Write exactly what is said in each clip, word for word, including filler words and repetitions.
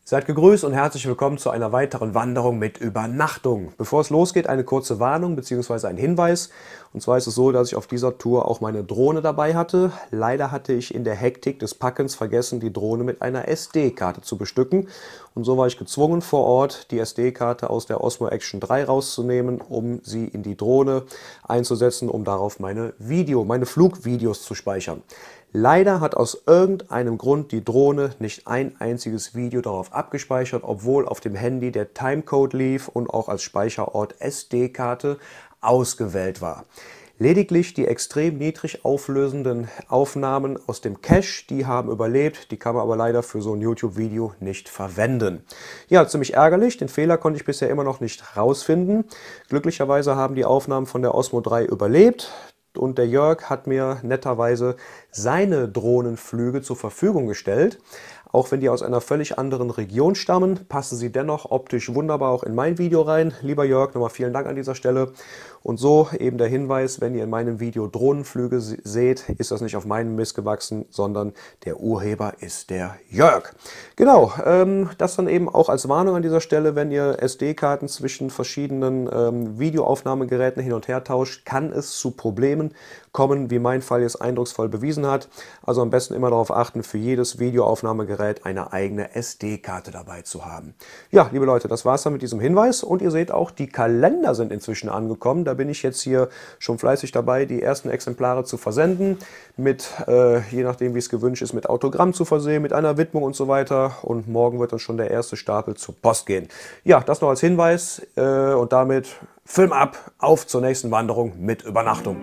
Seid gegrüßt und herzlich willkommen zu einer weiteren Wanderung mit Übernachtung. Bevor es losgeht, eine kurze Warnung bzw. ein Hinweis. Und zwar ist es so, dass ich auf dieser Tour auch meine Drohne dabei hatte. Leider hatte ich in der Hektik des Packens vergessen, die Drohne mit einer S D-Karte zu bestücken. Und so war ich gezwungen, vor Ort die S D-Karte aus der Osmo Action drei rauszunehmen, um sie in die Drohne einzusetzen, um darauf meine Video, meine Flugvideos zu speichern. Leider hat aus irgendeinem Grund die Drohne nicht ein einziges Video darauf abgespeichert, obwohl auf dem Handy der Timecode lief und auch als Speicherort S D-Karte ausgewählt war. Lediglich die extrem niedrig auflösenden Aufnahmen aus dem Cache, die haben überlebt, die kann man aber leider für so ein YouTube-Video nicht verwenden. Ja, ziemlich ärgerlich, den Fehler konnte ich bisher immer noch nicht rausfinden. Glücklicherweise haben die Aufnahmen von der Osmo drei überlebt. Und der Jörg hat mir netterweise seine Drohnenflüge zur Verfügung gestellt. Auch wenn die aus einer völlig anderen Region stammen, passen sie dennoch optisch wunderbar auch in mein Video rein. Lieber Jörg, nochmal vielen Dank an dieser Stelle. Und so eben der Hinweis, wenn ihr in meinem Video Drohnenflüge seht, ist das nicht auf meinem Mist gewachsen, sondern der Urheber ist der Jörg. Genau, ähm, das dann eben auch als Warnung an dieser Stelle, wenn ihr S D-Karten zwischen verschiedenen ähm, Videoaufnahmegeräten hin und her tauscht, kann es zu Problemen kommen, wie mein Fall jetzt eindrucksvoll bewiesen hat. Also am besten immer darauf achten, für jedes Videoaufnahmegerät eine eigene S D-Karte dabei zu haben. Ja, liebe Leute, das war es dann mit diesem Hinweis. Und ihr seht auch, die Kalender sind inzwischen angekommen. Da bin ich jetzt hier schon fleißig dabei, die ersten Exemplare zu versenden. Mit, äh, je nachdem wie es gewünscht ist, mit Autogramm zu versehen, mit einer Widmung und so weiter. Und morgen wird dann schon der erste Stapel zur Post gehen. Ja, das noch als Hinweis. Äh, und damit Film ab, auf zur nächsten Wanderung mit Übernachtung.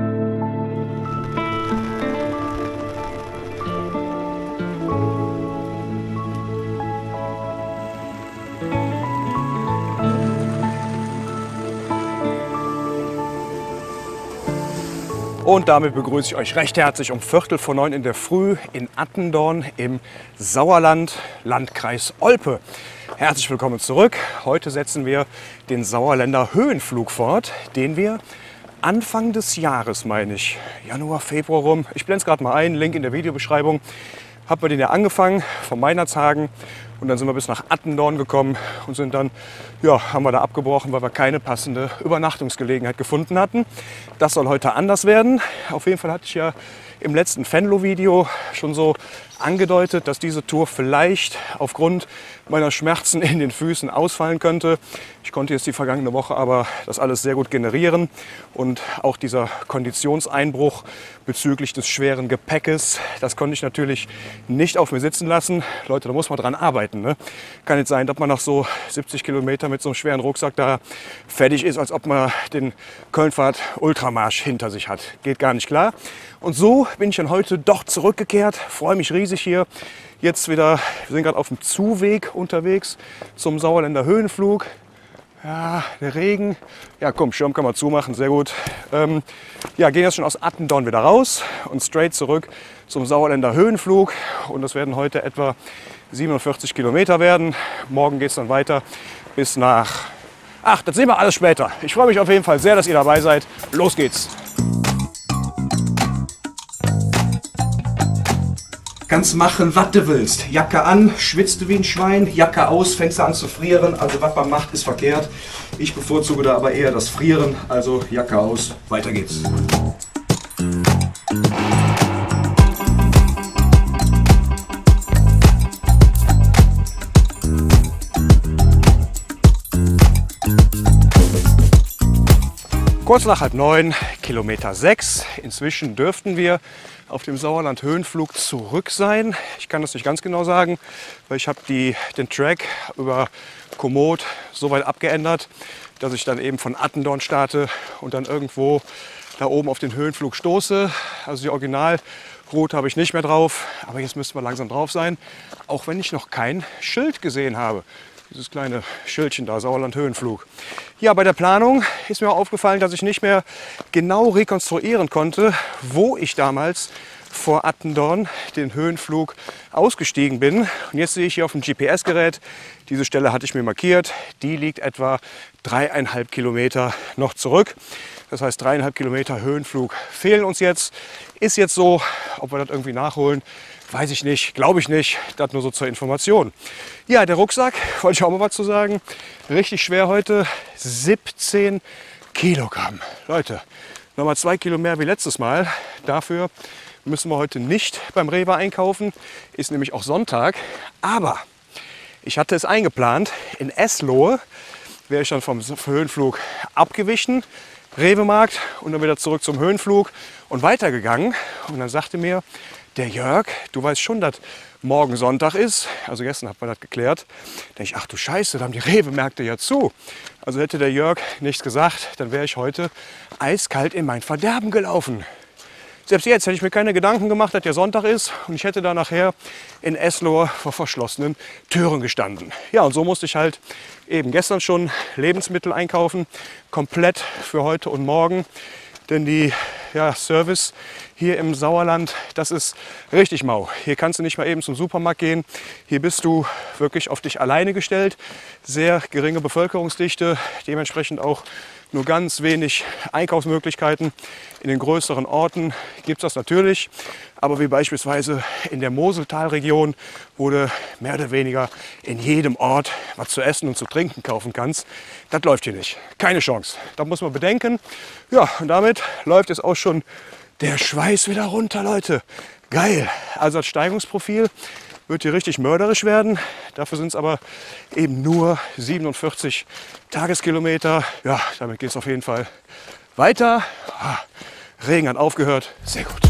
Und damit begrüße ich euch recht herzlich um Viertel vor neun in der Früh in Attendorn im Sauerland, Landkreis Olpe. Herzlich willkommen zurück. Heute setzen wir den Sauerländer Höhenflug fort, den wir Anfang des Jahres, meine ich, Januar, Februar rum, ich blende es gerade mal ein, Link in der Videobeschreibung, haben wir den ja angefangen vom Meinerzhagen. Und dann sind wir bis nach Attendorn gekommen und sind dann, ja, haben wir da abgebrochen, weil wir keine passende Übernachtungsgelegenheit gefunden hatten. Das soll heute anders werden. Auf jeden Fall hatte ich ja im letzten Venlo-Video schon so angedeutet, dass diese Tour vielleicht aufgrund meiner Schmerzen in den Füßen ausfallen könnte. Ich konnte jetzt die vergangene Woche aber das alles sehr gut generieren und auch dieser Konditionseinbruch bezüglich des schweren Gepäckes, das konnte ich natürlich nicht auf mir sitzen lassen. Leute, da muss man dran arbeiten, ne? Kann nicht sein, dass man nach so siebzig Kilometern mit so einem schweren Rucksack da fertig ist, als ob man den Kölnfahrt Ultramarsch hinter sich hat. Geht gar nicht klar. Und so bin ich dann heute doch zurückgekehrt, freue mich riesig hier. Jetzt wieder, wir sind gerade auf dem Zuweg unterwegs zum Sauerländer Höhenflug. Ja, der Regen. Ja, komm, Schirm kann man zumachen, sehr gut. Ähm, ja, gehen jetzt schon aus Attendorn wieder raus und straight zurück zum Sauerländer Höhenflug. Und das werden heute etwa siebenundvierzig Kilometer werden. Morgen geht es dann weiter bis nach... Ach, das sehen wir alles später. Ich freue mich auf jeden Fall sehr, dass ihr dabei seid. Los geht's! Kannst machen, was du willst. Jacke an, schwitzt du wie ein Schwein, Jacke aus, fängst du an zu frieren. Also was man macht, ist verkehrt. Ich bevorzuge da aber eher das Frieren. Also Jacke aus, weiter geht's. Kurz nach halb neun, Kilometer sechs. Inzwischen dürften wir auf dem Sauerland Höhenflug zurück sein. Ich kann das nicht ganz genau sagen, weil ich habe die, den Track über Komoot so weit abgeändert, dass ich dann eben von Attendorn starte und dann irgendwo da oben auf den Höhenflug stoße. Also die Originalroute habe ich nicht mehr drauf, aber jetzt müssten wir langsam drauf sein, auch wenn ich noch kein Schild gesehen habe. Dieses kleine Schildchen da, Sauerland Höhenflug. Ja, bei der Planung ist mir auch aufgefallen, dass ich nicht mehr genau rekonstruieren konnte, wo ich damals vor Attendorn den Höhenflug ausgestiegen bin. Und jetzt sehe ich hier auf dem G P S-Gerät, diese Stelle hatte ich mir markiert, die liegt etwa dreieinhalb Kilometer noch zurück. Das heißt, dreieinhalb Kilometer Höhenflug fehlen uns jetzt. Ist jetzt so, ob wir das irgendwie nachholen, Weiß ich nicht, glaube ich nicht. Das nur so zur Information. Ja, der Rucksack, wollte ich auch mal was zu sagen. Richtig schwer heute, siebzehn Kilogramm. Leute, nochmal zwei Kilo mehr wie letztes Mal. Dafür müssen wir heute nicht beim Rewe einkaufen. Ist nämlich auch Sonntag. Aber ich hatte es eingeplant, in Eslohe wäre ich dann vom Höhenflug abgewichen, Rewe-Markt und dann wieder zurück zum Höhenflug und weitergegangen. Und dann sagte mir der Jörg, du weißt schon, dass morgen Sonntag ist. Also gestern hat man das geklärt. Da denke ich, ach du Scheiße, da haben die Rewe-Märkte ja zu. Also hätte der Jörg nichts gesagt, dann wäre ich heute eiskalt in mein Verderben gelaufen. Selbst jetzt hätte ich mir keine Gedanken gemacht, dass der Sonntag ist und ich hätte da nachher in Eslohe vor verschlossenen Türen gestanden. Ja, und so musste ich halt eben gestern schon Lebensmittel einkaufen, komplett für heute und morgen. Denn die ja, Service hier im Sauerland, das ist richtig mau. Hier kannst du nicht mal eben zum Supermarkt gehen. Hier bist du wirklich auf dich alleine gestellt. Sehr geringe Bevölkerungsdichte, dementsprechend auch nur ganz wenig Einkaufsmöglichkeiten. In den größeren Orten gibt es das natürlich, aber wie beispielsweise in der Moseltalregion, wo du mehr oder weniger in jedem Ort was zu essen und zu trinken kaufen kannst, das läuft hier nicht. Keine Chance. Da muss man bedenken. Ja, und damit läuft jetzt auch schon der Schweiß wieder runter, Leute. Geil. Also das Steigungsprofil wird hier richtig mörderisch werden. Dafür sind es aber eben nur siebenundvierzig Tageskilometer. Ja, damit geht es auf jeden Fall weiter. Regen hat aufgehört. Sehr gut.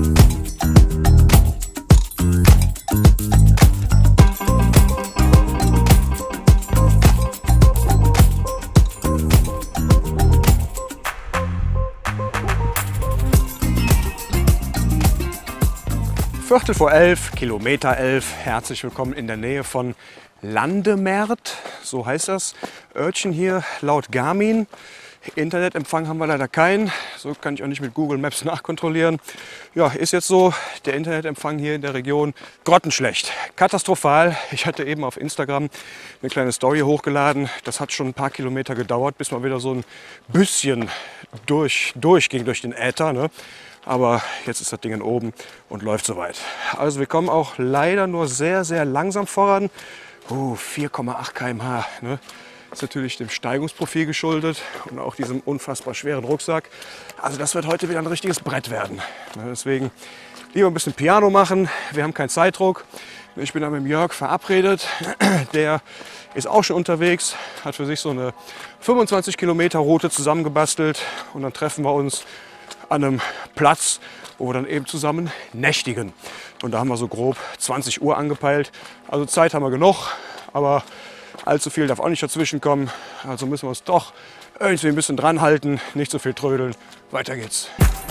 Viertel vor elf, Kilometer elf. Herzlich willkommen in der Nähe von Landemerth, so heißt das Örtchen hier laut Garmin. Internetempfang haben wir leider keinen, so kann ich auch nicht mit Google Maps nachkontrollieren. Ja, ist jetzt so, der Internetempfang hier in der Region grottenschlecht, katastrophal. Ich hatte eben auf Instagram eine kleine Story hochgeladen. Das hat schon ein paar Kilometer gedauert, bis man wieder so ein bisschen durch, durchging durch den Äther, ne? Aber jetzt ist das Ding oben und läuft soweit. Also wir kommen auch leider nur sehr, sehr langsam voran. Uh, vier Komma acht Kilometer pro Stunde. Ne? Ist natürlich dem Steigungsprofil geschuldet und auch diesem unfassbar schweren Rucksack. Also das wird heute wieder ein richtiges Brett werden. Ne? Deswegen lieber ein bisschen Piano machen. Wir haben keinen Zeitdruck. Ich bin da mit dem Jörg verabredet. Der ist auch schon unterwegs, hat für sich so eine fünfundzwanzig Kilometer Route zusammengebastelt. Und dann treffen wir uns an einem Platz, wo wir dann eben zusammen nächtigen. Und da haben wir so grob zwanzig Uhr angepeilt. Also Zeit haben wir genug, aber allzu viel darf auch nicht dazwischen kommen. Also müssen wir uns doch irgendwie ein bisschen dran halten, nicht so viel trödeln. Weiter geht's.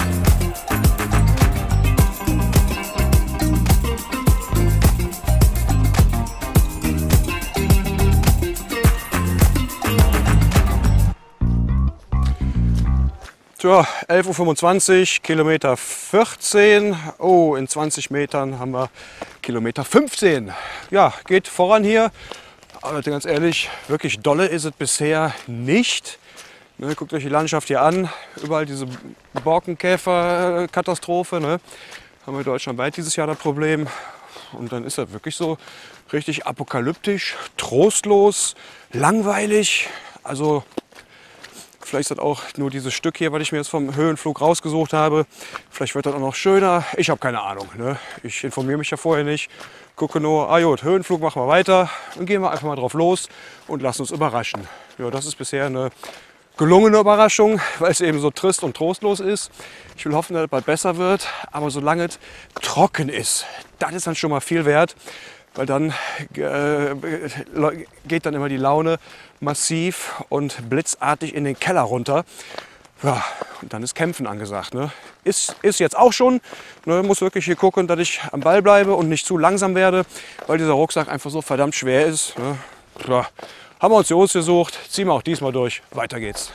Ja, elf Uhr fünfundzwanzig, Kilometer vierzehn. Oh, in zwanzig Metern haben wir Kilometer fünfzehn. Ja, geht voran hier. Aber ganz ehrlich, wirklich dolle ist es bisher nicht. Ne, guckt euch die Landschaft hier an. Überall diese Borkenkäfer-Katastrophe. Ne? Haben wir deutschlandweit dieses Jahr das Problem. Und dann ist das wirklich so richtig apokalyptisch, trostlos, langweilig. Also vielleicht ist das auch nur dieses Stück hier, was ich mir jetzt vom Höhenflug rausgesucht habe. Vielleicht wird das auch noch schöner. Ich habe keine Ahnung. Ne? Ich informiere mich ja vorher nicht. Gucke nur, ah gut, Höhenflug machen wir weiter. Dann gehen wir einfach mal drauf los und lassen uns überraschen. Ja, das ist bisher eine gelungene Überraschung, weil es eben so trist und trostlos ist. Ich will hoffen, dass es bald besser wird. Aber solange es trocken ist, das ist dann schon mal viel wert. Weil dann äh, geht dann immer die Laune massiv und blitzartig in den Keller runter. Ja, und dann ist Kämpfen angesagt. Ne? Ist, ist jetzt auch schon. Ne? Muss wirklich hier gucken, dass ich am Ball bleibe und nicht zu langsam werde, weil dieser Rucksack einfach so verdammt schwer ist. Ne? Ja, haben wir uns hier ausgesucht, ziehen wir auch diesmal durch. Weiter geht's.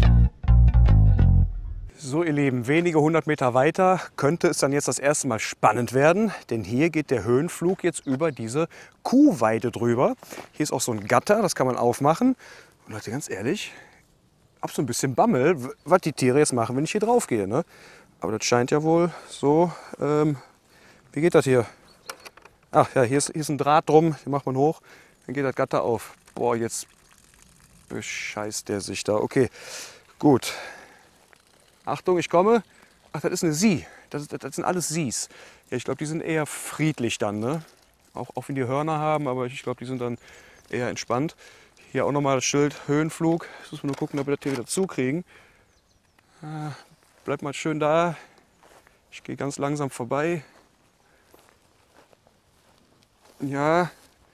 So ihr Lieben, wenige hundert Meter weiter könnte es dann jetzt das erste Mal spannend werden, denn hier geht der Höhenflug jetzt über diese Kuhweide drüber. Hier ist auch so ein Gatter, das kann man aufmachen. Und Leute, ganz ehrlich, hab so ein bisschen Bammel, was die Tiere jetzt machen, wenn ich hier drauf gehe. Ne? Aber das scheint ja wohl so, ähm, wie geht das hier? Ach ja, hier ist, hier ist ein Draht drum, den macht man hoch, dann geht das Gatter auf. Boah, jetzt bescheißt der sich da. Okay, gut. Achtung, ich komme. Ach, das ist eine Sie. Das, ist, das sind alles Sies. Ja, ich glaube, die sind eher friedlich dann, ne? Auch, auch wenn die Hörner haben, aber ich glaube, die sind dann eher entspannt. Hier auch nochmal das Schild Höhenflug. Jetzt müssen wir nur gucken, ob wir das hier wieder zukriegen. Ah, bleibt mal schön da. Ich gehe ganz langsam vorbei. Ja,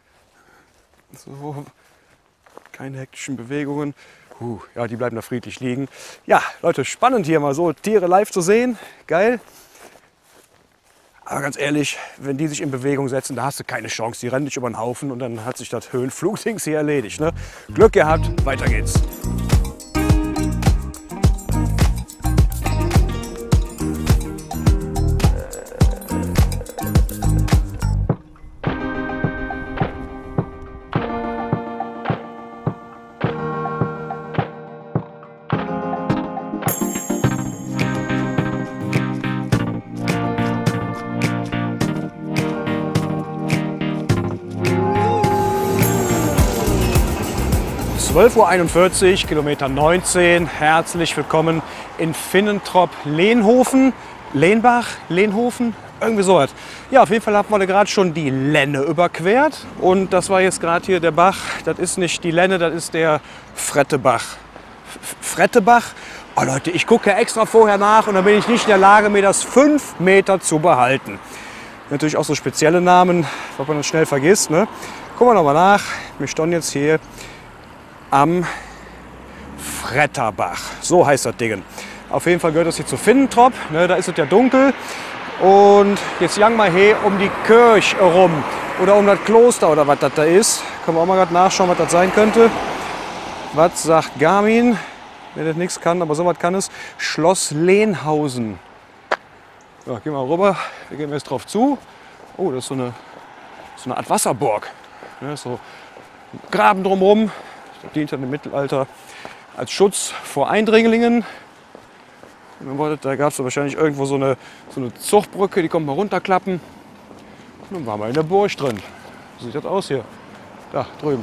so, keine hektischen Bewegungen. Huh, ja, die bleiben da friedlich liegen. Ja, Leute, spannend hier mal so Tiere live zu sehen. Geil. Aber ganz ehrlich, wenn die sich in Bewegung setzen, da hast du keine Chance. Die rennen dich über den Haufen und dann hat sich das Höhenflugdings hier erledigt. Ne? Glück gehabt, weiter geht's. zwölf Uhr einundvierzig, Kilometer neunzehn. Herzlich willkommen in Finnentrop-Lehnhofen. Lehnbach, Lehnhofen, irgendwie sowas. Ja, auf jeden Fall haben wir gerade schon die Lenne überquert. Und das war jetzt gerade hier der Bach. Das ist nicht die Lenne, das ist der Frettebach. Frettebach? Oh Leute, ich gucke extra vorher nach und dann bin ich nicht in der Lage, mir das fünf Meter zu behalten. Natürlich auch so spezielle Namen, was man dann schnell vergisst. Ne? Gucken wir nochmal nach. Wir stehen jetzt hier am Fretterbach. So heißt das Ding. Auf jeden Fall gehört das hier zu Finnentrop. Ne, da ist es ja dunkel. Und jetzt jagen wir hier um die Kirche rum. Oder um das Kloster oder was das da ist. Können wir auch mal gerade nachschauen, was das sein könnte. Was sagt Garmin? Wenn das nichts kann, aber sowas kann es. Schloss Lehnhausen. So, gehen wir mal rüber. Wir gehen jetzt drauf zu. Oh, das ist so eine, so eine Art Wasserburg. Ne, so ein Graben drumherum. Das diente im Mittelalter als Schutz vor Eindringlingen. Da gab es wahrscheinlich irgendwo so eine, so eine Zugbrücke, die konnte man runterklappen. Und dann waren wir in der Burg drin. Wie sieht das aus hier? Da drüben.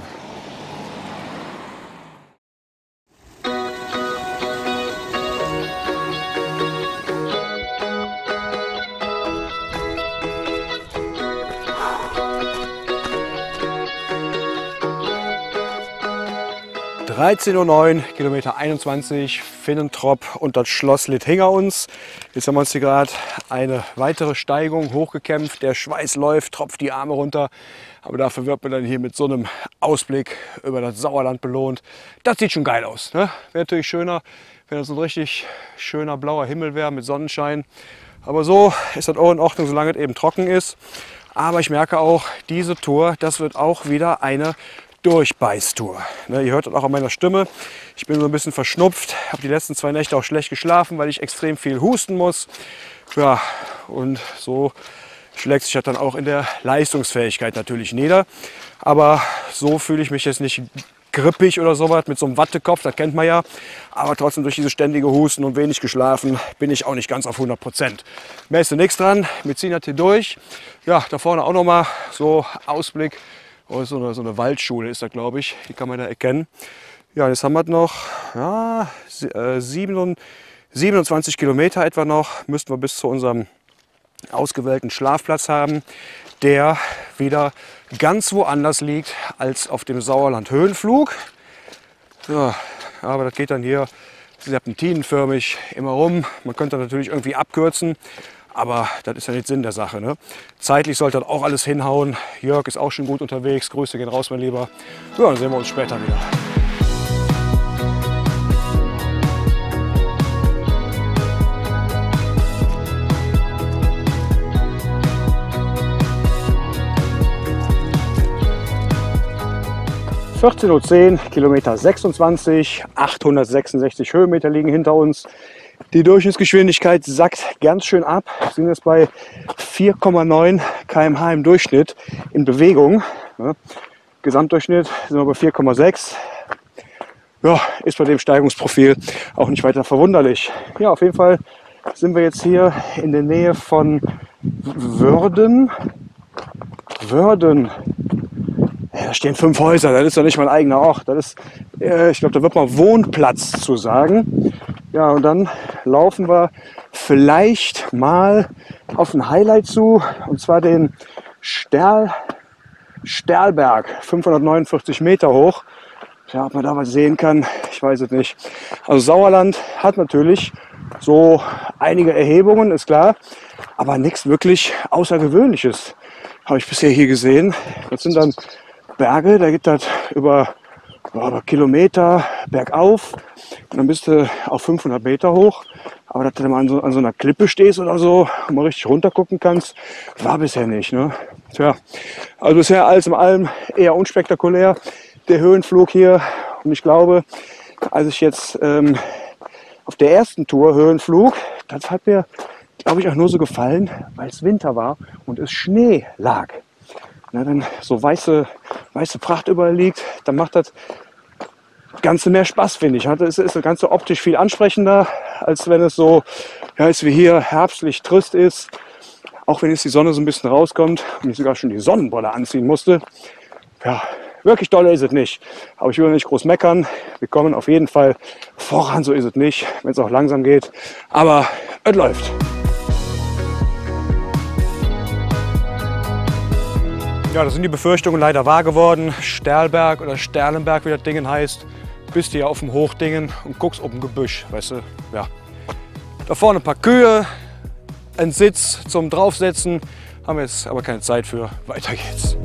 dreizehn Uhr neun, Kilometer einundzwanzig, Finnentrop und das Schloss liegt hinter uns. Jetzt haben wir uns hier gerade eine weitere Steigung hochgekämpft. Der Schweiß läuft, tropft die Arme runter. Aber dafür wird man dann hier mit so einem Ausblick über das Sauerland belohnt. Das sieht schon geil aus. Ne? Wäre natürlich schöner, wenn das ein richtig schöner blauer Himmel wäre mit Sonnenschein. Aber so ist das auch in Ordnung, solange es eben trocken ist. Aber ich merke auch, diese Tour, das wird auch wieder eine Durchbeißtour. Ne, ihr hört das auch an meiner Stimme. Ich bin so ein bisschen verschnupft, habe die letzten zwei Nächte auch schlecht geschlafen, weil ich extrem viel husten muss. Ja, und so schlägt sich das dann auch in der Leistungsfähigkeit natürlich nieder. Aber so fühle ich mich jetzt nicht grippig oder sowas mit so einem Wattekopf, das kennt man ja. Aber trotzdem durch diese ständige Husten und wenig geschlafen bin ich auch nicht ganz auf hundert Prozent. Mehr ist nichts dran, wir ziehen das hier durch. Ja, da vorne auch noch mal so Ausblick. Oh, so, eine, so eine Waldschule ist das, glaube ich. Die kann man da erkennen. Ja, jetzt haben wir noch ja, siebenundzwanzig Kilometer etwa noch. Müssten wir bis zu unserem ausgewählten Schlafplatz haben, der wieder ganz woanders liegt als auf dem Sauerland Höhenflug. Ja, aber das geht dann hier serpentinenförmig immer rum. Man könnte natürlich irgendwie abkürzen. Aber das ist ja nicht Sinn der Sache. Ne? Zeitlich sollte das auch alles hinhauen. Jörg ist auch schon gut unterwegs. Grüße gehen raus, mein Lieber. Ja, dann sehen wir uns später wieder. vierzehn Uhr zehn, Kilometer sechsundzwanzig, achthundertsechsundsechzig Höhenmeter liegen hinter uns. Die Durchschnittsgeschwindigkeit sackt ganz schön ab. Wir sind jetzt bei vier Komma neun Kilometer pro Stunde im Durchschnitt in Bewegung. Ja, Gesamtdurchschnitt sind wir bei vier Komma sechs. Ja, ist bei dem Steigungsprofil auch nicht weiter verwunderlich. Ja, auf jeden Fall sind wir jetzt hier in der Nähe von Wörden. Wörden. Ja, da stehen fünf Häuser, das ist doch nicht mein eigener Ort. Das ist, äh, ich glaube, da wird man Wohnplatz zu sagen. Ja, und dann laufen wir vielleicht mal auf ein Highlight zu, und zwar den Sterl, Sterlberg, fünfhundertneunundvierzig Meter hoch. Ja, ob man da was sehen kann, ich weiß es nicht. Also Sauerland hat natürlich so einige Erhebungen, ist klar, aber nichts wirklich Außergewöhnliches habe ich bisher hier gesehen. Das sind dann Berge, da geht das über, über Kilometer bergauf und dann bist du auf fünfhundert Meter hoch. Aber dass du mal an so, an so einer Klippe stehst oder so und mal richtig runter gucken kannst, war bisher nicht. Ne? Tja, also bisher alles in allem eher unspektakulär, der Höhenflug hier. Und ich glaube, als ich jetzt ähm, auf der ersten Tour Höhenflug, das hat mir, glaube ich, auch nur so gefallen, weil es Winter war und es Schnee lag. Na, wenn so weiße, weiße Pracht überall liegt, dann macht das Ganze mehr Spaß, finde ich. Es ist das Ganze optisch viel ansprechender, als wenn es so, ja, ist wie hier herbstlich trist ist. Auch wenn jetzt die Sonne so ein bisschen rauskommt und ich sogar schon die Sonnenbrille anziehen musste. Ja, wirklich doll ist es nicht. Aber ich will nicht groß meckern. Wir kommen auf jeden Fall voran, so ist es nicht, wenn es auch langsam geht. Aber es läuft. Ja, da sind die Befürchtungen leider wahr geworden. Sterlberg oder Sterlenberg, wie das Ding heißt. Bist du hier auf dem Hochdingen und guckst auf dem Gebüsch, weißt du. Ja. Da vorne ein paar Kühe, ein Sitz zum Draufsetzen. Haben wir jetzt aber keine Zeit für. Weiter geht's.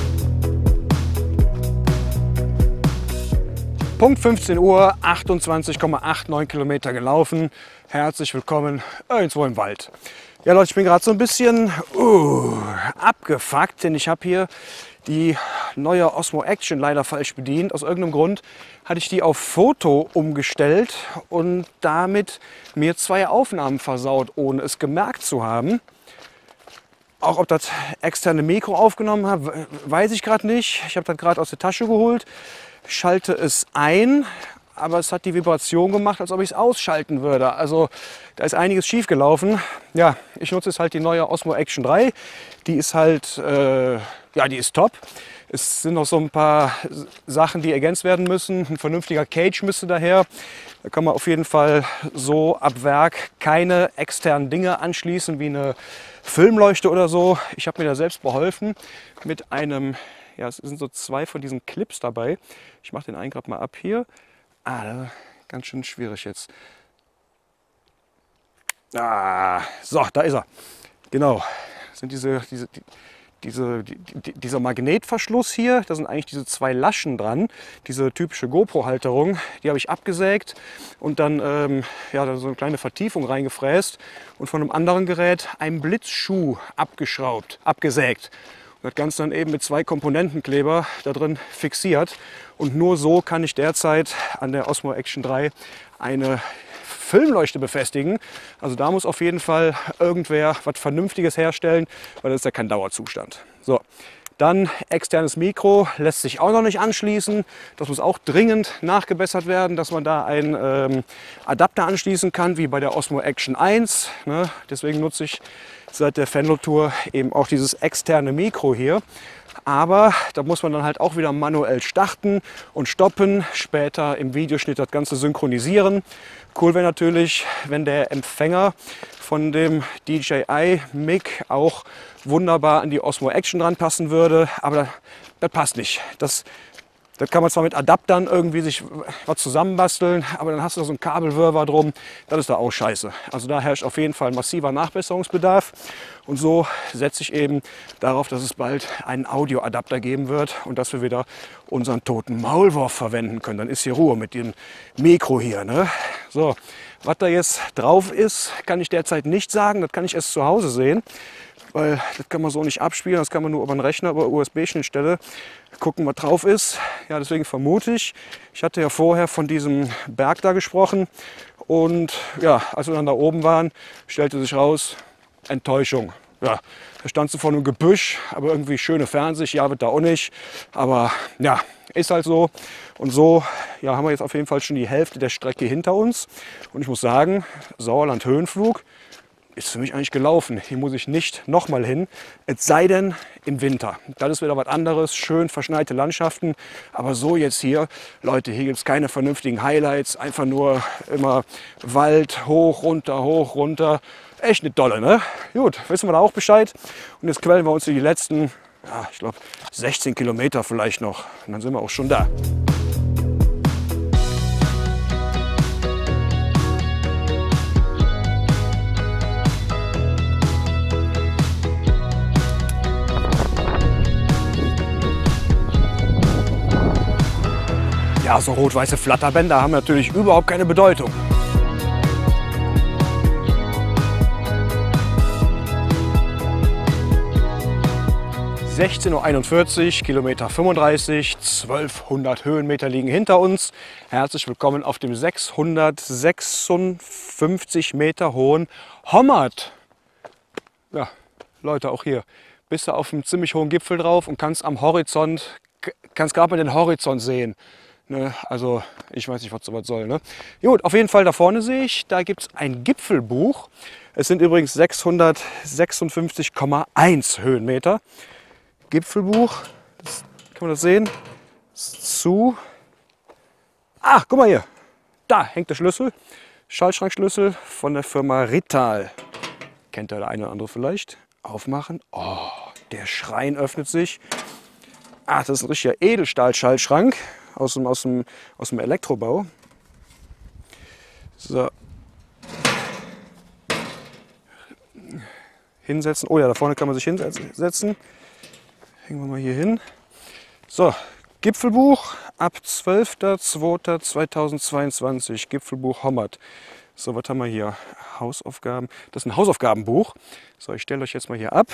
Punkt fünfzehn Uhr, achtundzwanzig Komma neunundachtzig Kilometer gelaufen. Herzlich willkommen irgendwo im Wald. Ja Leute, ich bin gerade so ein bisschen uh, abgefuckt, denn ich habe hier die neue Osmo Action leider falsch bedient. Aus irgendeinem Grund hatte ich die auf Foto umgestellt und damit mir zwei Aufnahmen versaut, ohne es gemerkt zu haben. Auch ob das externe Mikro aufgenommen hat, weiß ich gerade nicht. Ich habe das gerade aus der Tasche geholt, schalte es ein, aber es hat die Vibration gemacht, als ob ich es ausschalten würde. Also da ist einiges schief gelaufen. Ja, ich nutze jetzt halt die neue Osmo Action drei. Die ist halt, äh, ja, die ist top. Es sind noch so ein paar Sachen, die ergänzt werden müssen. Ein vernünftiger Cage müsste daher. Da kann man auf jeden Fall so ab Werk keine externen Dinge anschließen, wie eine Filmleuchte oder so. Ich habe mir da selbst beholfen mit einem, ja, es sind so zwei von diesen Clips dabei. Ich mache den einen gerade mal ab hier. Ah, ganz schön schwierig jetzt. Ah, so, da ist er. Genau, das sind diese, diese, die, diese, die, die, dieser Magnetverschluss hier. Da sind eigentlich diese zwei Laschen dran. Diese typische GoPro-Halterung. Die habe ich abgesägt und dann ähm, ja, da so eine kleine Vertiefung reingefräst und von einem anderen Gerät einen Blitzschuh abgeschraubt, abgesägt. Das Ganze dann eben mit zwei Komponentenkleber da drin fixiert. Und nur so kann ich derzeit an der Osmo Action drei eine Filmleuchte befestigen. Also da muss auf jeden Fall irgendwer was Vernünftiges herstellen, weil das ist ja kein Dauerzustand. So, dann externes Mikro lässt sich auch noch nicht anschließen. Das muss auch dringend nachgebessert werden, dass man da einen ähm, Adapter anschließen kann, wie bei der Osmo Action eins. Ne? Deswegen nutze ich seit der Venlo Tour eben auch dieses externe Mikro hier. Aber da muss man dann halt auch wieder manuell starten und stoppen, später im Videoschnitt das Ganze synchronisieren. Cool wäre natürlich, wenn der Empfänger von dem D J I-Mic auch wunderbar an die Osmo Action dran passen würde, aber das, das passt nicht. Das, das kann man zwar mit Adaptern irgendwie sich was zusammenbasteln, aber dann hast du da so einen Kabelwirrwarr drum. Das ist da auch scheiße. Also da herrscht auf jeden Fall massiver Nachbesserungsbedarf. Und so setze ich eben darauf, dass es bald einen Audioadapter geben wird und dass wir wieder unseren toten Maulwurf verwenden können. Dann ist hier Ruhe mit dem Mikro hier. Ne? So, was da jetzt drauf ist, kann ich derzeit nicht sagen. Das kann ich erst zu Hause sehen. Weil das kann man so nicht abspielen, das kann man nur über einen Rechner, über U S B-Schnittstelle gucken, was drauf ist. Ja, deswegen vermute ich, ich hatte ja vorher von diesem Berg da gesprochen und ja, als wir dann da oben waren, stellte sich raus, Enttäuschung. Ja, da stand so vor einem Gebüsch, aber irgendwie schöne Fernsicht, ja, wird da auch nicht. Aber ja, ist halt so. Und so ja, haben wir jetzt auf jeden Fall schon die Hälfte der Strecke hinter uns. Und ich muss sagen, Sauerland Höhenflug, ist für mich eigentlich gelaufen. Hier muss ich nicht nochmal hin, es sei denn im Winter. Das ist wieder was anderes, schön verschneite Landschaften. Aber so jetzt hier, Leute, hier gibt es keine vernünftigen Highlights. Einfach nur immer Wald, hoch, runter, hoch, runter. Echt eine dolle, ne? Gut, wissen wir da auch Bescheid. Und jetzt quälen wir uns die letzten, ja, ich glaube, sechzehn Kilometer vielleicht noch. Und dann sind wir auch schon da. Ja, so rot-weiße Flatterbänder haben natürlich überhaupt keine Bedeutung. sechzehn Uhr einundvierzig, Kilometer fünfunddreißig, zwölfhundert Höhenmeter liegen hinter uns. Herzlich willkommen auf dem sechshundertsechsundfünfzig Meter hohen Hommat. Ja, Leute, auch hier bist du auf einem ziemlich hohen Gipfel drauf und kannst am Horizont, kannst gerade mal den Horizont sehen. Ne, also ich weiß nicht, was sowas soll. Ne? Gut, auf jeden Fall da vorne sehe ich, da gibt es ein Gipfelbuch. Es sind übrigens sechshundertsechsundfünfzig Komma eins Höhenmeter. Gipfelbuch, das, kann man das sehen? Zu. Ah, guck mal hier, da hängt der Schlüssel. Schaltschrankschlüssel von der Firma Rittal. Kennt der eine oder andere vielleicht? Aufmachen. Oh, der Schrein öffnet sich. Ach, das ist ein richtiger Edelstahl-Schaltschrank aus dem, aus, dem, aus dem Elektrobau. So. Hinsetzen. Oh ja, da vorne kann man sich hinsetzen. Hängen wir mal hier hin. So, Gipfelbuch ab zwölfter zweiter zweitausendzweiundzwanzig. Gipfelbuch Hommat. So, was haben wir hier? Hausaufgaben. Das ist ein Hausaufgabenbuch. So, ich stelle euch jetzt mal hier ab.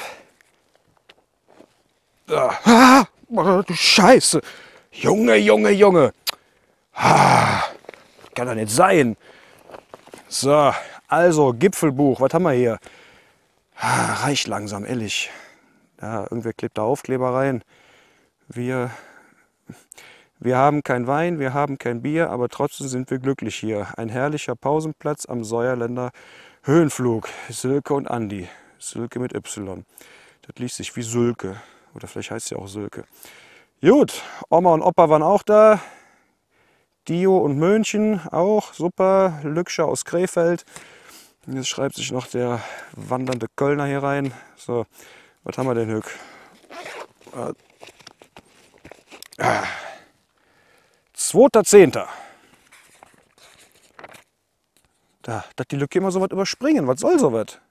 Ah, oh, du Scheiße. Junge, Junge, Junge. Ah, kann doch nicht sein. So, also Gipfelbuch. Was haben wir hier? Ah, reicht langsam, ehrlich. Ja, irgendwer klebt da Aufkleber rein. Wir, wir haben kein Wein, wir haben kein Bier, aber trotzdem sind wir glücklich hier. Ein herrlicher Pausenplatz am Säuerländer Höhenflug. Sülke und Andi. Sülke mit Y. Das liest sich wie Sülke. Oder vielleicht heißt sie auch Sülke. Gut, Oma und Opa waren auch da. Dio und Mönchen auch. Super. Lückscher aus Krefeld. Jetzt schreibt sich noch der wandernde Kölner hier rein. So. Was haben wir denn, Hück? Ah. zweiter zehnter Da, dass die Lücke immer so was überspringen. Was soll so was?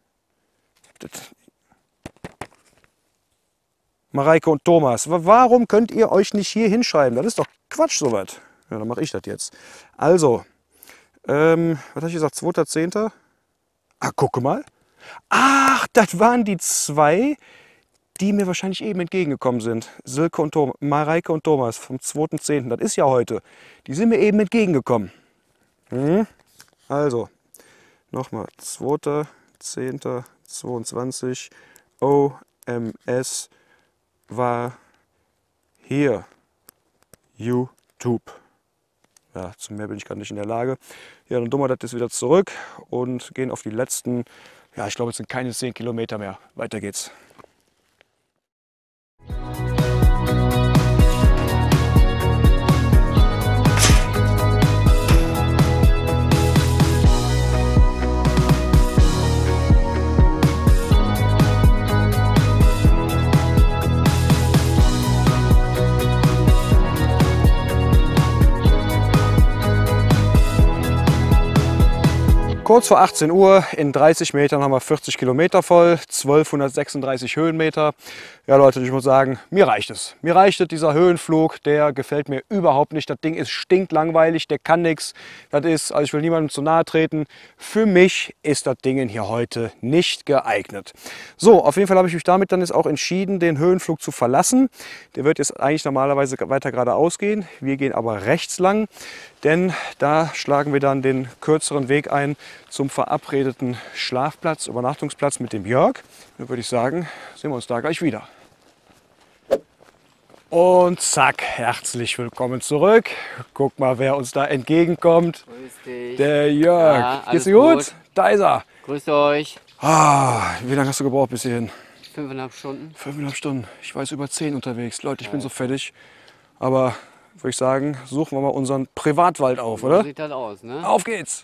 Mareike und Thomas, warum könnt ihr euch nicht hier hinschreiben? Das ist doch Quatsch, so was. Ja, dann mache ich das jetzt. Also, ähm, was habe ich gesagt? zweiter zehnter Ah, gucke mal. Ach, das waren die zwei, die mir wahrscheinlich eben entgegengekommen sind. Silke und Thomas, Mareike und Thomas vom zweiter zehnter Das ist ja heute. Die sind mir eben entgegengekommen. Hm? Also, nochmal. zweiter zehnter zweiundzwanzig O M S war hier. YouTube. Ja, zum mehr bin ich gerade nicht in der Lage. Ja, dann dummer das jetzt wieder zurück und gehen auf die letzten, ja, ich glaube, es sind keine zehn Kilometer mehr. Weiter geht's. Kurz vor achtzehn Uhr, in dreißig Metern haben wir vierzig Kilometer voll, zwölfhundertsechsunddreißig Höhenmeter. Ja Leute, ich muss sagen, mir reicht es. Mir reicht es, dieser Höhenflug, der gefällt mir überhaupt nicht. Das Ding ist stinklangweilig, der kann nichts. Das ist, also ich will niemandem zu nahe treten, für mich ist das Ding hier heute nicht geeignet. So, auf jeden Fall habe ich mich damit dann jetzt auch entschieden, den Höhenflug zu verlassen. Der wird jetzt eigentlich normalerweise weiter geradeaus gehen. Wir gehen aber rechts lang, denn da schlagen wir dann den kürzeren Weg ein zum verabredeten Schlafplatz, Übernachtungsplatz mit dem Jörg. Dann würde ich sagen, sehen wir uns da gleich wieder. Und zack, herzlich willkommen zurück. Guck mal, wer uns da entgegenkommt. Grüß dich. Der Jörg. Ja, Geht's dir gut? gut? Da ist er. Grüßt euch. Ah, wie lange hast du gebraucht bis hierhin? Fünfeinhalb Stunden. Fünfeinhalb Stunden. Ich war jetzt über zehn unterwegs. Leute, ich bin so fertig. Aber würde ich sagen, suchen wir mal unseren Privatwald auf, oder? So sieht das aus, ne? Auf geht's!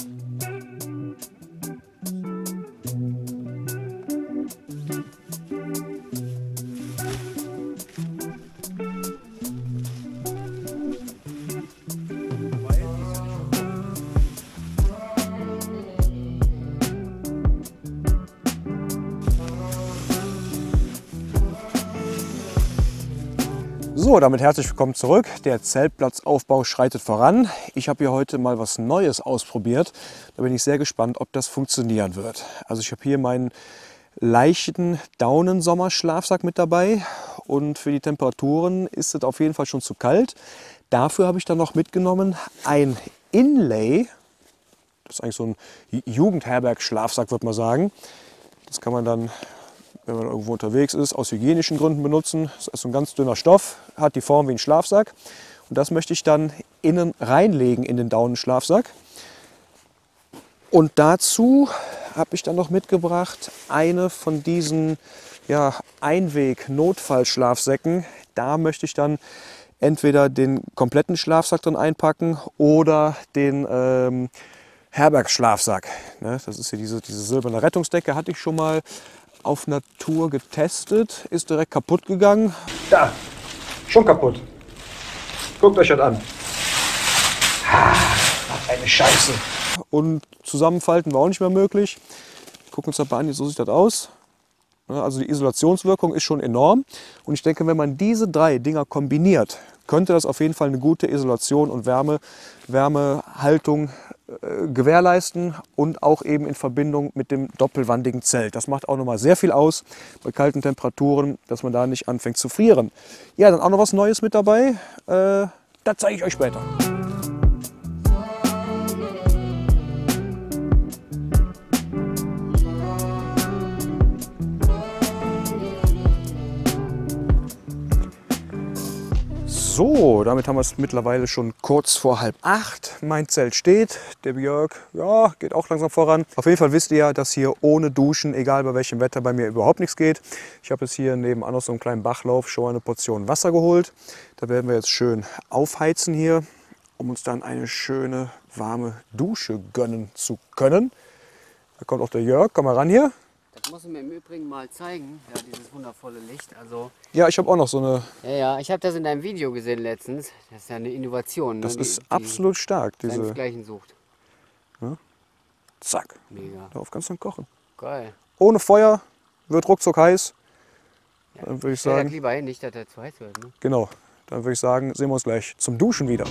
So, damit herzlich willkommen zurück. Der Zeltplatzaufbau schreitet voran. Ich habe hier heute mal was Neues ausprobiert. Da bin ich sehr gespannt, ob das funktionieren wird. Also ich habe hier meinen leichten Daunensommerschlafsack mit dabei. Und für die Temperaturen ist es auf jeden Fall schon zu kalt. Dafür habe ich dann noch mitgenommen ein Inlay. Das ist eigentlich so ein Jugendherberg-Schlafsack, würde man sagen. Das kann man dann, wenn man irgendwo unterwegs ist, aus hygienischen Gründen benutzen. Das ist so ein ganz dünner Stoff, hat die Form wie ein Schlafsack. Und das möchte ich dann innen reinlegen in den Daunenschlafsack. Und dazu habe ich dann noch mitgebracht eine von diesen ja, Einweg-Notfallschlafsäcken. Da möchte ich dann entweder den kompletten Schlafsack drin einpacken oder den ähm, Herbergschlafsack. Ne, das ist hier diese, diese silberne Rettungsdecke, hatte ich schon mal auf Natur getestet, ist direkt kaputt gegangen. Da, schon kaputt. Guckt euch das an. Ah, eine Scheiße. Und zusammenfalten war auch nicht mehr möglich. Gucken uns das mal an, so sieht das aus. Also die Isolationswirkung ist schon enorm. Und ich denke, wenn man diese drei Dinger kombiniert, könnte das auf jeden Fall eine gute Isolation und Wärme, Wärmehaltung äh, gewährleisten und auch eben in Verbindung mit dem doppelwandigen Zelt. Das macht auch noch mal sehr viel aus bei kalten Temperaturen, dass man da nicht anfängt zu frieren. Ja, dann auch noch was Neues mit dabei. Äh, das zeige ich euch später. So, damit haben wir es mittlerweile schon kurz vor halb acht. Mein Zelt steht, der Björk, ja, geht auch langsam voran. Auf jeden Fall wisst ihr ja, dass hier ohne Duschen, egal bei welchem Wetter, bei mir überhaupt nichts geht. Ich habe jetzt hier nebenan aus so einem kleinen Bachlauf schon eine Portion Wasser geholt. Da werden wir jetzt schön aufheizen hier, um uns dann eine schöne warme Dusche gönnen zu können. Da kommt auch der Jörg, komm mal ran hier. Das muss ich mir im Übrigen mal zeigen, ja, dieses wundervolle Licht. Also, ja, ich habe auch noch so eine... Ja, ja, ich habe das in deinem Video gesehen letztens. Das ist ja eine Innovation. Ne? Das die, ist die absolut stark. Diese... seinesgleichen sucht. Ja. Zack. Mega. Darauf kannst du dann kochen. Geil. Ohne Feuer, wird ruckzuck heiß. Ja, dann würde ich stell sagen... das lieber hin, nicht, dass der zu heiß wird. Ne? Genau. Dann würde ich sagen, sehen wir uns gleich zum Duschen wieder.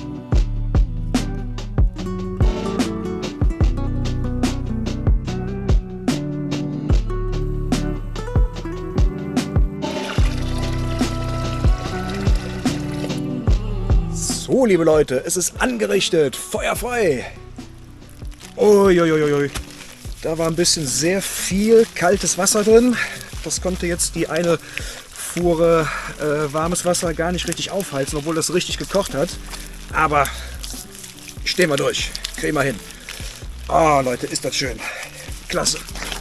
So, liebe Leute, es ist angerichtet, Feuer frei. Uiuiuiui. Da war ein bisschen sehr viel kaltes Wasser drin. Das konnte jetzt die eine Fuhre äh, warmes Wasser gar nicht richtig aufheizen, obwohl das richtig gekocht hat. Aber stehen wir durch, kriegen wir hin. Oh Leute, ist das schön. Klasse.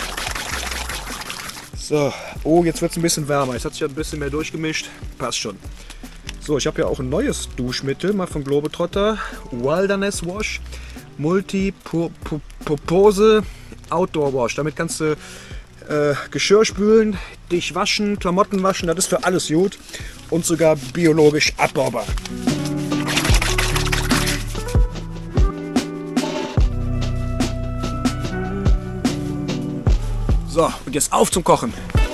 So, oh, jetzt wird es ein bisschen wärmer. Jetzt hat sich ein bisschen mehr durchgemischt. Passt schon. So, ich habe ja auch ein neues Duschmittel, mal von Globetrotter. Wilderness Wash Multi-Purpose Outdoor Wash. Damit kannst du äh, Geschirr spülen, dich waschen, Klamotten waschen. Das ist für alles gut und sogar biologisch abbaubar. So, und jetzt auf zum Kochen.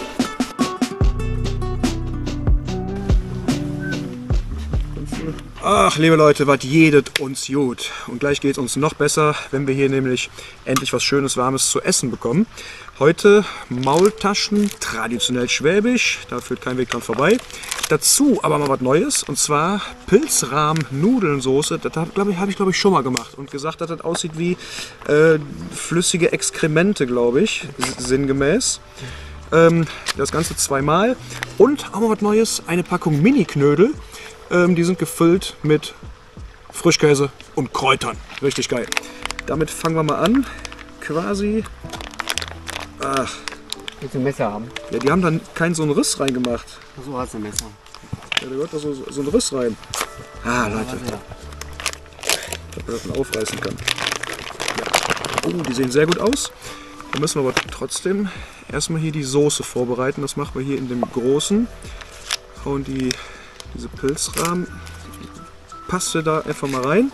Ach, liebe Leute, was jedet uns gut. Und gleich geht es uns noch besser, wenn wir hier nämlich endlich was Schönes, Warmes zu essen bekommen. Heute Maultaschen, traditionell schwäbisch, da führt kein Weg dran vorbei. Dazu aber mal was Neues, und zwar Pilzrahm-Nudelsoße. Das habe glaub ich, hab ich, glaub ich, schon mal gemacht und gesagt, dass das aussieht wie äh, flüssige Exkremente, glaube ich, sinngemäß. Ähm, das Ganze zweimal. Und auch mal was Neues, eine Packung Mini-Knödel. Ähm, die sind gefüllt mit Frischkäse und Kräutern. Richtig geil. Damit fangen wir mal an. Quasi. Ach. Willst du ein Messer haben? Ja, die haben dann keinen so einen Riss reingemacht. Ach so, hast du ein Messer. Ja, da gehört da so, so ein Riss rein. Ah, Leute. Dass man das dann aufreißen kann. Ja. Oh, die sehen sehr gut aus. Da müssen wir aber trotzdem erstmal hier die Soße vorbereiten. Das machen wir hier in dem großen. Hauen die, diese Pilzrahmen, Paste da einfach mal rein.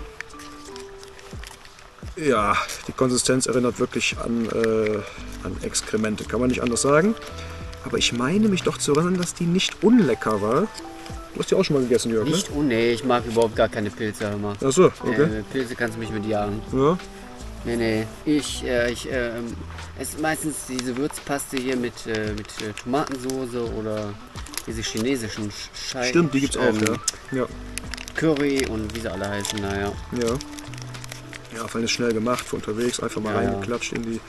Ja, die Konsistenz erinnert wirklich an, äh, an Exkremente, kann man nicht anders sagen. Aber ich meine mich doch zu erinnern, dass die nicht unlecker war. Du hast die auch schon mal gegessen, Jörg, Nicht, ne? oh nee, ich mag überhaupt gar keine Pilze immer. Ach so, okay. Äh, Pilze kannst du mich mit jagen. Ja. Nee, nee. Ich, äh, ich, äh, es ist meistens diese Würzpaste hier mit, äh, mit äh, Tomatensoße oder diese chinesischen Scheiben. Stimmt, die gibt's auch, ähm, ja. Ja. Curry und wie sie alle heißen, naja. Ja. Ja, vor allem ist schnell gemacht, für unterwegs, einfach mal Ja, reingeklatscht in, die,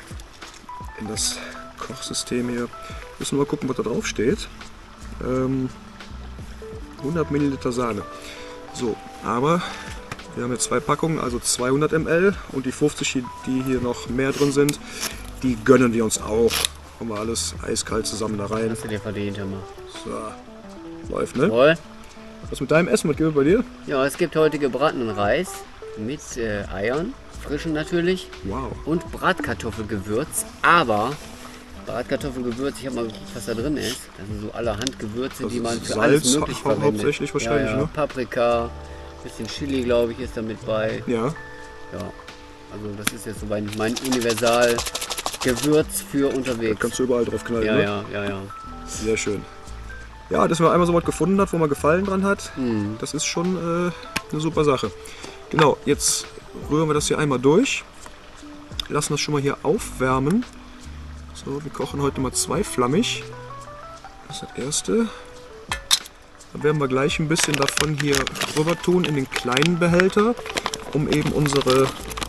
in das Kochsystem hier. Müssen wir mal gucken, was da drauf steht. Ähm, hundert Milliliter Sahne. So, aber wir haben jetzt zwei Packungen, also zweihundert Milliliter und die fünfzig, die hier noch mehr drin sind, die gönnen wir uns auch. Haben wir alles eiskalt zusammen da rein. Hast du dir verdient, immer. So, läuft, ne? Jawohl. Was mit deinem Essen, was gibt es bei dir? Ja, es gibt heute gebratenen Reis mit äh, Eiern, frischen natürlich, Wow. und Bratkartoffelgewürz. Aber Bratkartoffelgewürz, ich habe mal geguckt, was da drin ist. Das sind so allerhand Gewürze, Das die man ist für Salz alles möglich hau- verwendet. hauptsächlich wahrscheinlich, ja, ja. ne? Paprika, bisschen Chili, glaube ich, ist da mit bei. Ja. Ja, also das ist jetzt so mein, mein Universal-Gewürz für Da unterwegs. kannst du überall drauf knallen, Ja, ne? ja, ja, ja. Sehr schön. Ja, dass man einmal so was gefunden hat, wo man Gefallen dran hat, Mhm. das ist schon äh, eine super Sache. Genau, jetzt rühren wir das hier einmal durch. Lassen das schon mal hier aufwärmen. So, wir kochen heute mal zweiflammig. Das ist das erste. Dann werden wir gleich ein bisschen davon hier rüber tun in den kleinen Behälter, um eben unsere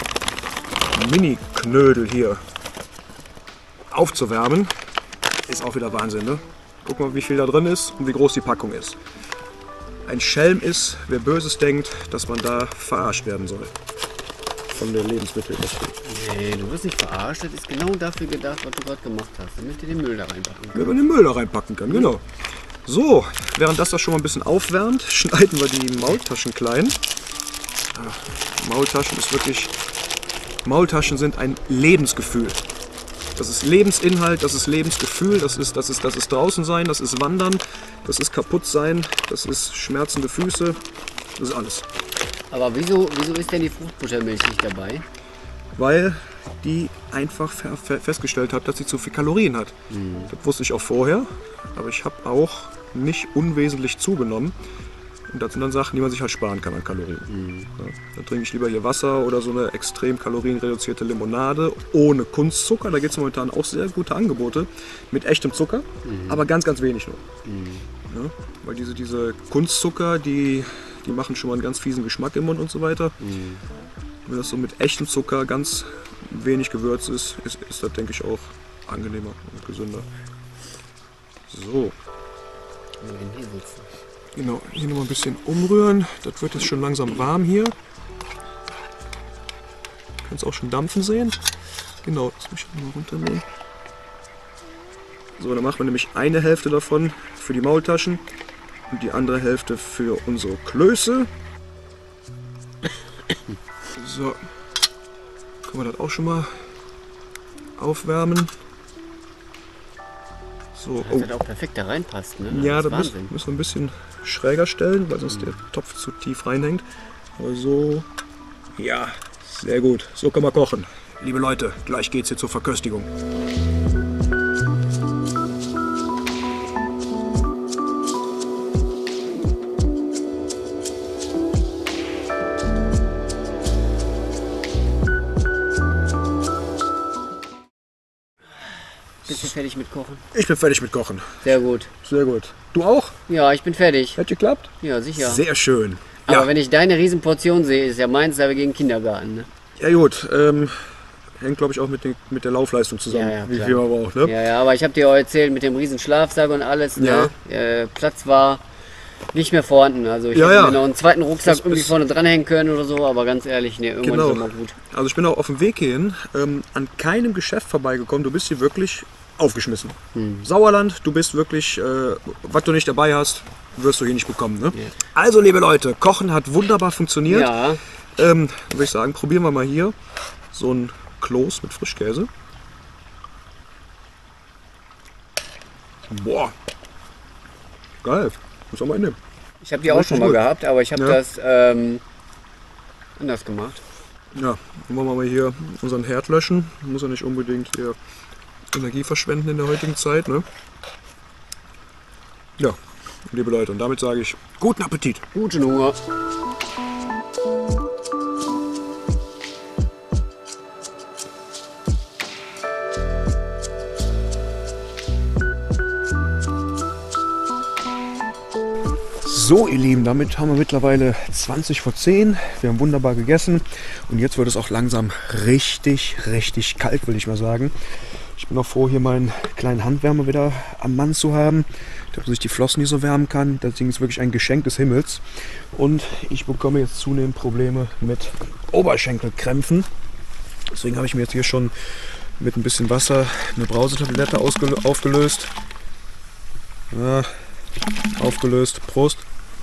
Mini-Knödel hier aufzuwärmen. Ist auch wieder Wahnsinn, ne? Guck mal, wie viel da drin ist und wie groß die Packung ist. Ein Schelm ist, wer Böses denkt, dass man da verarscht werden soll. Von der Lebensmittelindustrie. Nee, du wirst nicht verarscht. Das ist genau dafür gedacht, was du gerade gemacht hast, damit du den Müll da reinpacken kannst. Wenn man den Müll da reinpacken kann, genau. So, während das das schon mal ein bisschen aufwärmt, schneiden wir die Maultaschen klein. Ach, Maultaschen ist wirklich... Maultaschen sind ein Lebensgefühl. Das ist Lebensinhalt, das ist Lebensgefühl, das ist, das ist, das ist draußen sein, das ist Wandern, das ist kaputt sein, das ist schmerzende Füße, das ist alles. Aber wieso, wieso ist denn die Fruchtbuttermilch nicht dabei? Weil die einfach fe- fe- festgestellt hat, dass sie zu viel Kalorien hat. Das wusste ich auch vorher, aber ich habe auch nicht unwesentlich zugenommen. Und das sind dann Sachen, die man sich halt sparen kann an Kalorien. Ja, dann trinke ich lieber hier Wasser oder so eine extrem kalorienreduzierte Limonade ohne Kunstzucker. Da gibt es momentan auch sehr gute Angebote mit echtem Zucker, aber ganz, ganz wenig nur. Ja, weil diese, diese Kunstzucker, die, die machen schon mal einen ganz fiesen Geschmack im Mund und so weiter. Wenn das so mit echtem Zucker ganz wenig gewürzt ist, ist, ist das, denke ich, auch angenehmer und gesünder. So, Wo wir denn hier sitzen? genau, hier noch mal ein bisschen umrühren. Das wird jetzt schon langsam warm hier. Kannst auch schon dampfen sehen. Genau, das muss ich mal runternehmen. So, dann machen wir nämlich eine Hälfte davon für die Maultaschen und die andere Hälfte für unsere Klöße. So, können wir das auch schon mal aufwärmen. So, Dass oh. das auch perfekt da reinpasst, ne? Ja, das da ist müssen, Wahnsinn. müssen wir ein bisschen schräger stellen, weil sonst der Topf zu tief reinhängt. Aber so, ja, sehr gut. So kann man kochen. Liebe Leute, gleich geht's hier zur Verköstigung. Bist du fertig mit Kochen? Ich bin fertig mit Kochen. Sehr gut. Sehr gut. Du auch? Ja, ich bin fertig. Hat geklappt? Ja, sicher. Sehr schön. Aber Ja, wenn ich deine Riesenportion sehe, ist ja meins da gegen Kindergarten. Ne? ja gut. Ähm, hängt, glaube ich, auch mit, den, mit der Laufleistung zusammen, Ja, ja, wie klar. viel man braucht. Ne? Ja, ja, aber ich habe dir auch erzählt mit dem riesen Schlafsack und alles. Ne? Äh, Platz war nicht mehr vorhanden. Also ich Ja, hätte ja. mir noch einen zweiten Rucksack Das irgendwie ist- vorne dranhängen können oder so, aber ganz ehrlich, nee, irgendwann Genau. ist immer gut. Also ich bin auch auf dem Weg hierhin ähm, an keinem Geschäft vorbeigekommen. Du bist hier wirklich aufgeschmissen. Sauerland, du bist wirklich, äh, was du nicht dabei hast, wirst du hier nicht bekommen. Ne? Ja. Also liebe Leute, Kochen hat wunderbar funktioniert. Ja, Ähm, würde ich sagen, probieren wir mal hier so ein Kloß mit Frischkäse. Boah, geil. Muss auch mal nehmen. ich habe die auch schon mal gut. gehabt, aber ich habe Ja. das ähm, anders gemacht. Ja, dann wollen wir mal hier unseren Herd löschen. Muss ja nicht unbedingt hier Energie verschwenden in der heutigen Zeit. Ne? Ja, liebe Leute, und damit sage ich guten Appetit. Guten Hunger. So ihr Lieben, damit haben wir mittlerweile zwanzig vor zehn. Wir haben wunderbar gegessen und jetzt wird es auch langsam richtig, richtig kalt, will ich mal sagen. Ich bin auch froh, hier meinen kleinen Handwärmer wieder am Mann zu haben, damit sich die Flossen nicht so wärmen kann. Das Ding ist wirklich ein Geschenk des Himmels. Und ich bekomme jetzt zunehmend Probleme mit Oberschenkelkrämpfen. Deswegen habe ich mir jetzt hier schon mit ein bisschen Wasser eine Brausetablette ausgelö- aufgelöst. Ja, aufgelöst. Prost.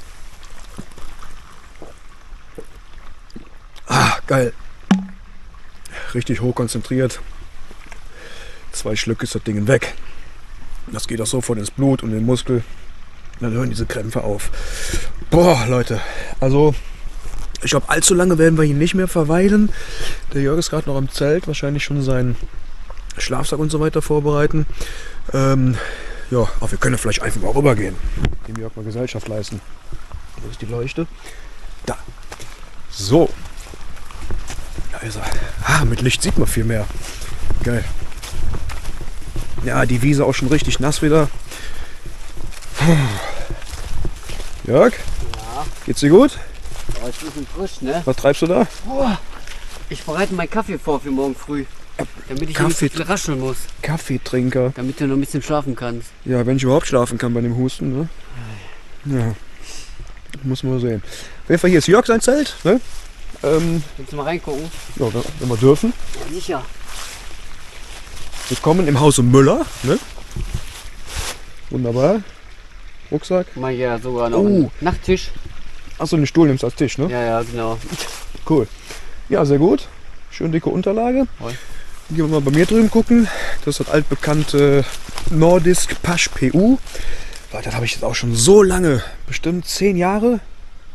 Ah, geil. Richtig hoch konzentriert. Zwei Schlücke ist das Ding weg. Das geht auch sofort ins Blut und in den Muskel. Dann hören diese Krämpfe auf. Boah, Leute. Also, ich glaube, allzu lange werden wir hier nicht mehr verweilen. Der Jörg ist gerade noch im Zelt. Wahrscheinlich schon seinen Schlafsack und so weiter vorbereiten. Ähm, ja, aber wir können vielleicht einfach mal rübergehen. Dem Jörg mal Gesellschaft leisten. Wo ist die Leuchte? Da. So. Da ist er. Ah, mit Licht sieht man viel mehr. Geil. Ja, die Wiese auch schon richtig nass wieder. Puh. Jörg, Ja, geht's dir gut? aber ist ein bisschen frisch, ne? Was treibst du da? Boah, ich bereite meinen Kaffee vor für morgen früh. Damit ich Kaffee- nicht so viel rascheln muss. Kaffeetrinker. Damit du noch ein bisschen schlafen kannst. Ja, wenn ich überhaupt schlafen kann bei dem Husten, ne? Ja. Muss man mal sehen. Auf jeden Fall hier ist Jörg sein Zelt, ne? Ähm, Willst du mal reingucken? ja, wenn wir dürfen. Ja, sicher. Willkommen im Hause Müller, ne? Wunderbar. Rucksack. Mal hier sogar noch Oh. einen Nachttisch. Achso, den Stuhl nimmst du als Tisch, ne? Ja, ja, genau. Cool. Ja, sehr gut. Schön dicke Unterlage. Voll. Gehen wir mal bei mir drüben gucken. Das ist das altbekannte Nordisk Pasch P U. Boah, das habe ich jetzt auch schon so lange. Bestimmt zehn Jahre.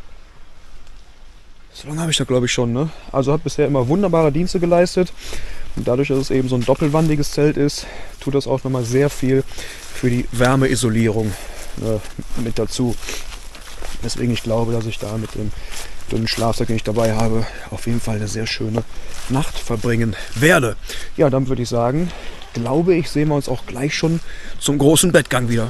So lange habe ich das, glaube ich, schon. Ne? Also hat bisher immer wunderbare Dienste geleistet. Und dadurch, dass es eben so ein doppelwandiges Zelt ist, tut das auch nochmal sehr viel für die Wärmeisolierung ne, mit dazu. Deswegen ich glaube, dass ich da mit dem dünnen Schlafsack, den ich dabei habe, auf jeden Fall eine sehr schöne Nacht verbringen werde. Ja, dann würde ich sagen, glaube ich, sehen wir uns auch gleich schon zum großen Bettgang wieder.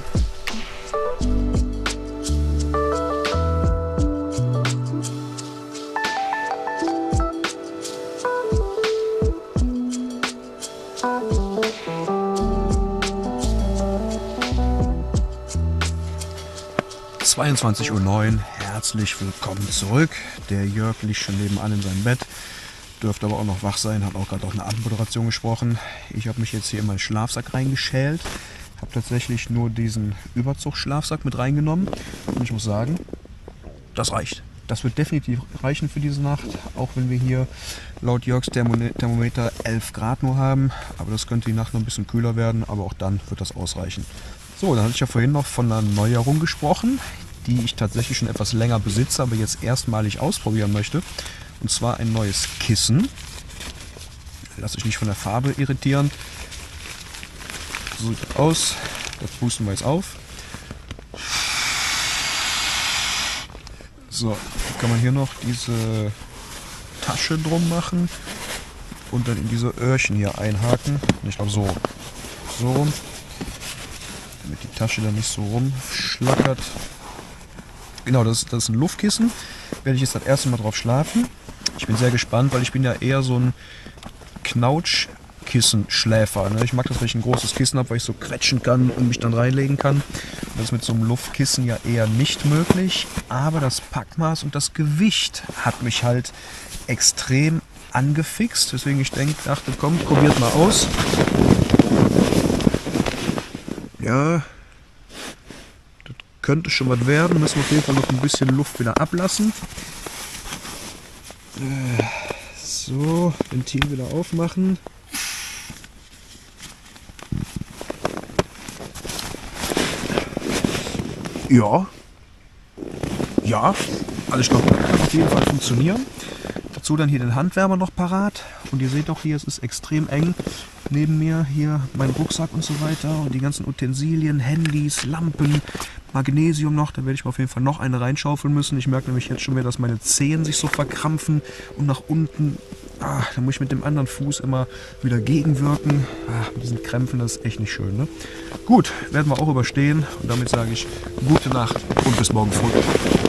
zweiundzwanzig Uhr neun, herzlich willkommen zurück. Der Jörg liegt schon nebenan in seinem Bett, dürfte aber auch noch wach sein, hat auch gerade auch eine Abendmoderation gesprochen. Ich habe mich jetzt hier in meinen Schlafsack reingeschält, habe tatsächlich nur diesen Überzug-Schlafsack mit reingenommen und ich muss sagen, das reicht. Das wird definitiv reichen für diese Nacht, auch wenn wir hier laut Jörgs Thermometer elf Grad nur haben. Aber das könnte die Nacht noch ein bisschen kühler werden, aber auch dann wird das ausreichen. So, dann hatte ich ja vorhin noch von einer Neuerung gesprochen, die ich tatsächlich schon etwas länger besitze, aber jetzt erstmalig ausprobieren möchte. Und zwar ein neues Kissen. Lass dich nicht von der Farbe irritieren. So sieht das aus. Das pusten wir jetzt auf. So, dann kann man hier noch diese Tasche drum machen und dann in diese Öhrchen hier einhaken. Ich glaube so. So rum. Damit die Tasche dann nicht so rumschlackert. Genau, das, das ist ein Luftkissen. Werde ich jetzt das erste Mal drauf schlafen. Ich bin sehr gespannt, weil ich bin ja eher so ein Knautschkissenschläfer. Ne? Ich mag das, wenn ich ein großes Kissen habe, weil ich so quetschen kann und mich dann reinlegen kann. Das ist mit so einem Luftkissen ja eher nicht möglich. Aber das Packmaß und das Gewicht hat mich halt extrem angefixt. Deswegen ich denke, dachte, komm, probiert mal aus. Ja, das könnte schon was werden. Müssen wir auf jeden Fall noch ein bisschen Luft wieder ablassen. So, Ventil wieder aufmachen. Ja. Ja, also ich glaube, das kann auf jeden Fall funktionieren. Dazu dann hier den Handwärmer noch parat. Und ihr seht auch hier, es ist extrem eng. Neben mir hier mein Rucksack und so weiter. Und die ganzen Utensilien, Handys, Lampen, Magnesium noch. Da werde ich mir auf jeden Fall noch eine reinschaufeln müssen. Ich merke nämlich jetzt schon wieder, dass meine Zehen sich so verkrampfen. Und nach unten, ah, da muss ich mit dem anderen Fuß immer wieder gegenwirken. Ah, mit diesen Krämpfen, das ist echt nicht schön, ne? Gut, werden wir auch überstehen. Und damit sage ich gute Nacht und bis morgen früh.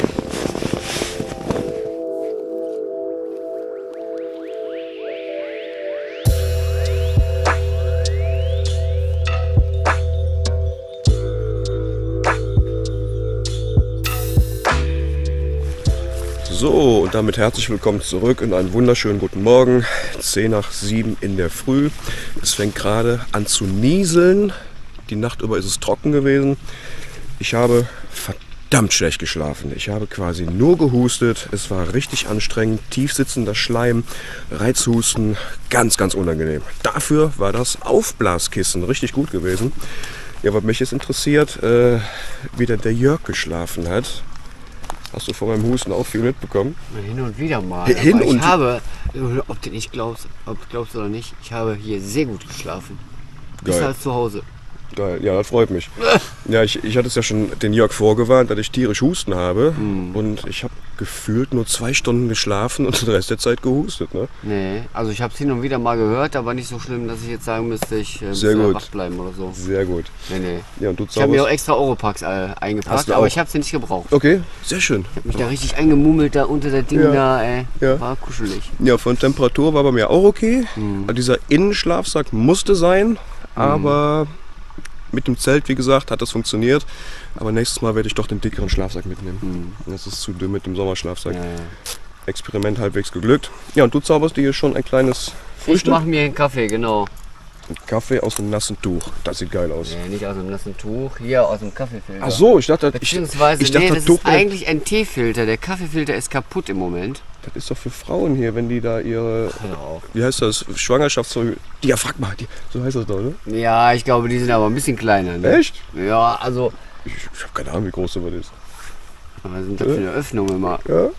So, und damit herzlich willkommen zurück und einen wunderschönen guten Morgen. zehn nach sieben in der Früh. Es fängt gerade an zu nieseln. Die Nacht über ist es trocken gewesen. Ich habe verdammt schlecht geschlafen. Ich habe quasi nur gehustet. Es war richtig anstrengend. Tiefsitzender Schleim, Reizhusten. Ganz, ganz unangenehm. Dafür war das Aufblaskissen richtig gut gewesen. Ja, was mich jetzt interessiert, äh, wie der, der Jörg geschlafen hat. Hast du von meinem Husten auch viel mitbekommen? Hin und wieder mal. Hin aber ich und habe, ob du nicht glaubst, ob du glaubst oder nicht, ich habe hier sehr gut geschlafen. Besser als zu Hause. Geil, ja, das freut mich. Ja, ich, ich hatte es ja schon den Jörg vorgewarnt, dass ich tierisch Husten habe. Mm. Und ich habe gefühlt nur zwei Stunden geschlafen und den Rest der Zeit gehustet. Ne? Nee, also ich habe es hin und wieder mal gehört, aber nicht so schlimm, dass ich jetzt sagen müsste, ich äh, Sehr gut. wach bleiben oder so. Sehr gut. Nee, nee. Ja, und du ich habe mir auch extra Europacks äh, eingepackt, aber ich habe sie nicht gebraucht. Okay, sehr schön. Ich habe mich da richtig eingemummelt da unter der Ding ja. da, ey. Ja. War kuschelig. Ja, von Temperatur war bei mir auch okay. Mm. Also dieser Innenschlafsack musste sein, mm. aber mit dem Zelt, wie gesagt, hat das funktioniert. Aber nächstes Mal werde ich doch den dickeren Schlafsack mitnehmen. Mhm. Das ist zu dünn mit dem Sommerschlafsack. Ja, ja. Experiment halbwegs geglückt. Ja, und du zauberst dir hier schon ein kleines Frühstück? Ich mache mir einen Kaffee, genau. Ein Kaffee aus einem nassen Tuch. Das sieht geil aus. Nee, nicht aus einem nassen Tuch, hier aus dem Kaffeefilter. Ach so, ich dachte, Beziehungsweise, ich, ich dachte, nee, das Tuch ist eigentlich ein Teefilter. Der Kaffeefilter ist kaputt im Moment. Das ist doch für Frauen hier, wenn die da ihre, wie heißt das, Schwangerschaftsverhütung, Diaphragma, die, so heißt das doch, ne? Ja, ich glaube, die sind aber ein bisschen kleiner. Ne? Echt? Ja, also... Ich, ich habe keine Ahnung, wie groß sowas ist. Aber sind das für eine Öffnung immer? Ja.